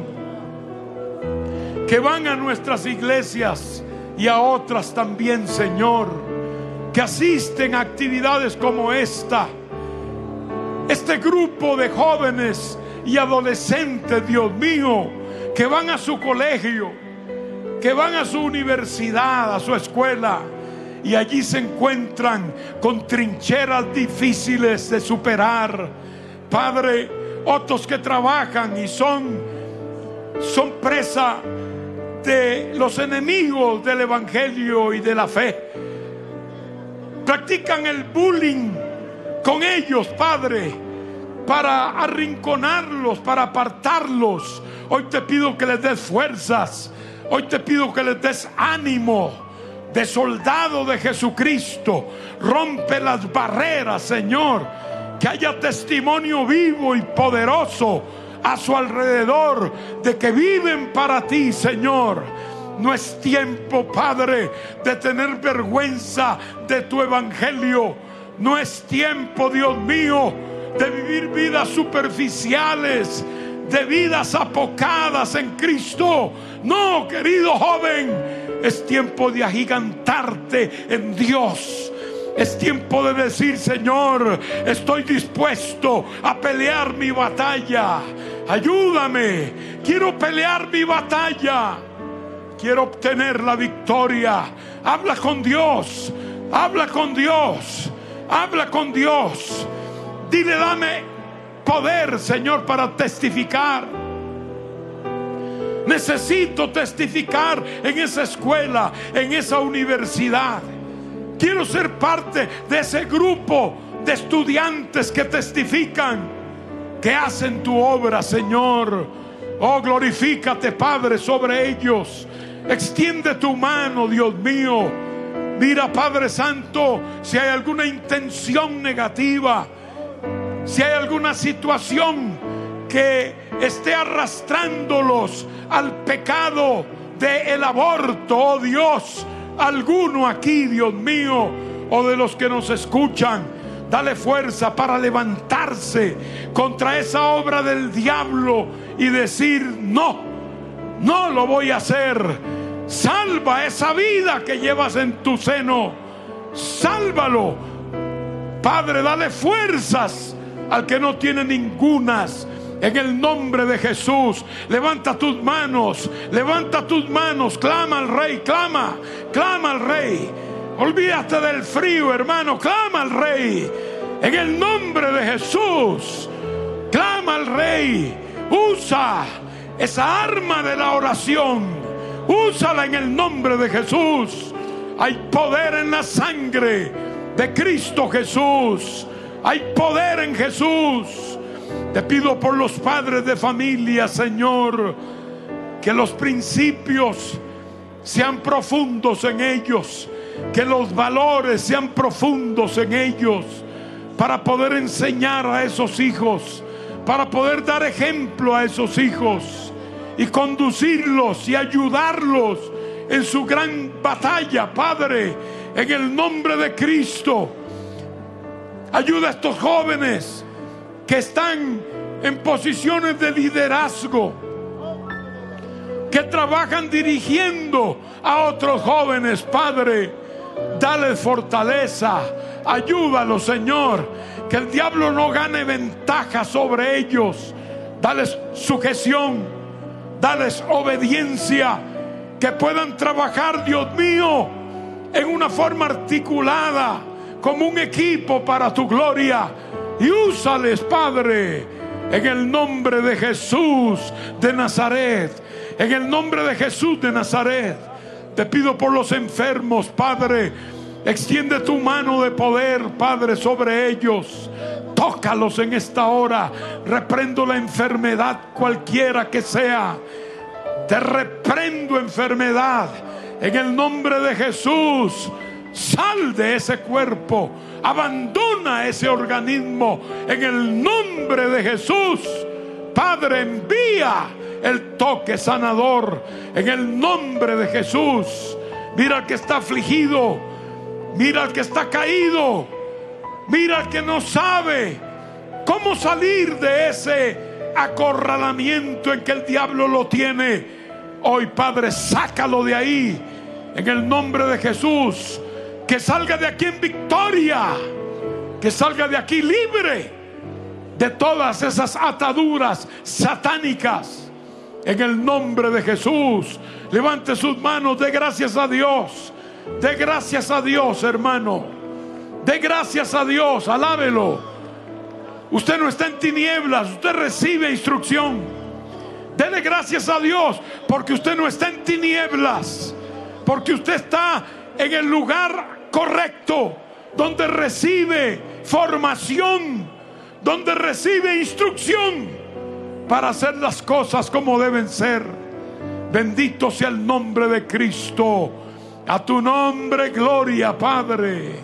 que van a nuestras iglesias y a otras también, Señor, que asisten a actividades como esta. Este grupo de jóvenes y adolescentes, Dios mío, que van a su colegio, que van a su universidad, a su escuela, y allí se encuentran con trincheras difíciles de superar. Padre, otros que trabajan y son, son presa de los enemigos del evangelio y de la fe. Practican el bullying con ellos, Padre, para arrinconarlos, para apartarlos. Hoy te pido que les des fuerzas. Hoy te pido que les des ánimo de soldado de Jesucristo. Rompe las barreras, Señor. Que haya testimonio vivo y poderoso a su alrededor de que viven para ti, Señor. No es tiempo, Padre, de tener vergüenza de tu evangelio. No es tiempo, Dios mío, de vivir vidas superficiales, de vidas apocadas en Cristo. No, querido joven, es tiempo de agigantarte en Dios. Es tiempo de decir: Señor, estoy dispuesto a pelear mi batalla. Ayúdame, quiero pelear mi batalla. Quiero obtener la victoria. Habla con Dios, habla con Dios, habla con Dios. Dile: dame poder, Señor, para testificar. Necesito testificar en esa escuela, en esa universidad. Quiero ser parte de ese grupo de estudiantes que testifican, que hacen tu obra, Señor. Oh, glorifícate, Padre, sobre ellos. Extiende tu mano, Dios mío. Mira, Padre Santo, si hay alguna intención negativa, si hay alguna situación que esté arrastrándolos al pecado del aborto, oh Dios, alguno aquí, Dios mío, o de los que nos escuchan, dale fuerza para levantarse contra esa obra del diablo y decir: no, no lo voy a hacer. Salva esa vida que llevas en tu seno. Sálvalo, Padre. Dale fuerzas al que no tiene ningunas. En el nombre de Jesús, levanta tus manos, levanta tus manos, clama al Rey, clama, clama al Rey. Olvídate del frío, hermano, clama al Rey. En el nombre de Jesús, clama al Rey. Usa esa arma de la oración, úsala en el nombre de Jesús. Hay poder en la sangre de Cristo Jesús. Hay poder en Jesús. Te pido por los padres de familia, Señor, que los principios sean profundos en ellos, que los valores sean profundos en ellos, para poder enseñar a esos hijos, para poder dar ejemplo a esos hijos y conducirlos y ayudarlos en su gran batalla, Padre, en el nombre de Cristo. Ayuda a estos jóvenes que están en posiciones de liderazgo, que trabajan dirigiendo a otros jóvenes, Padre. Dale fortaleza, ayúdalos, Señor, que el diablo no gane ventaja sobre ellos. Dales sujeción, dales obediencia, que puedan trabajar, Dios mío, en una forma articulada, como un equipo para tu gloria. Y úsales, Padre, en el nombre de Jesús de Nazaret. En el nombre de Jesús de Nazaret. Te pido por los enfermos, Padre. Extiende tu mano de poder, Padre, sobre ellos. Tócalos en esta hora. Reprendo la enfermedad cualquiera que sea. Te reprendo enfermedad en el nombre de Jesús. Sal de ese cuerpo. Abandona ese organismo en el nombre de Jesús. Padre, envía el toque sanador en el nombre de Jesús. Mira al que está afligido. Mira al que está caído. Mira al que no sabe cómo salir de ese acorralamiento en que el diablo lo tiene. Hoy, Padre, sácalo de ahí en el nombre de Jesús. Que salga de aquí en victoria. Que salga de aquí libre de todas esas ataduras satánicas en el nombre de Jesús. Levante sus manos, dé gracias a Dios. Dé gracias a Dios, hermano. Dé gracias a Dios, alábelo. Usted no está en tinieblas, usted recibe instrucción. Dele gracias a Dios porque usted no está en tinieblas, porque usted está en el lugar correcto, donde recibe formación, donde recibe instrucción para hacer las cosas como deben ser. Bendito sea el nombre de Cristo. A tu nombre gloria, Padre.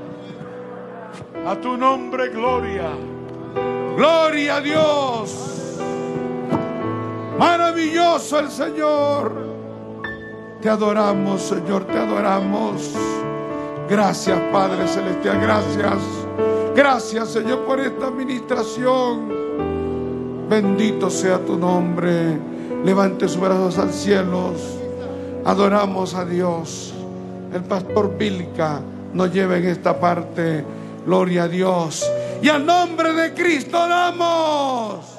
A tu nombre gloria. Gloria a Dios. Maravilloso el Señor. Te adoramos, Señor, te adoramos. Gracias, Padre Celestial, gracias. Gracias, Señor, por esta administración. Bendito sea tu nombre. Levante sus brazos al cielo. Adoramos a Dios. El pastor Vilca nos lleva en esta parte. Gloria a Dios. Y al nombre de Cristo damos.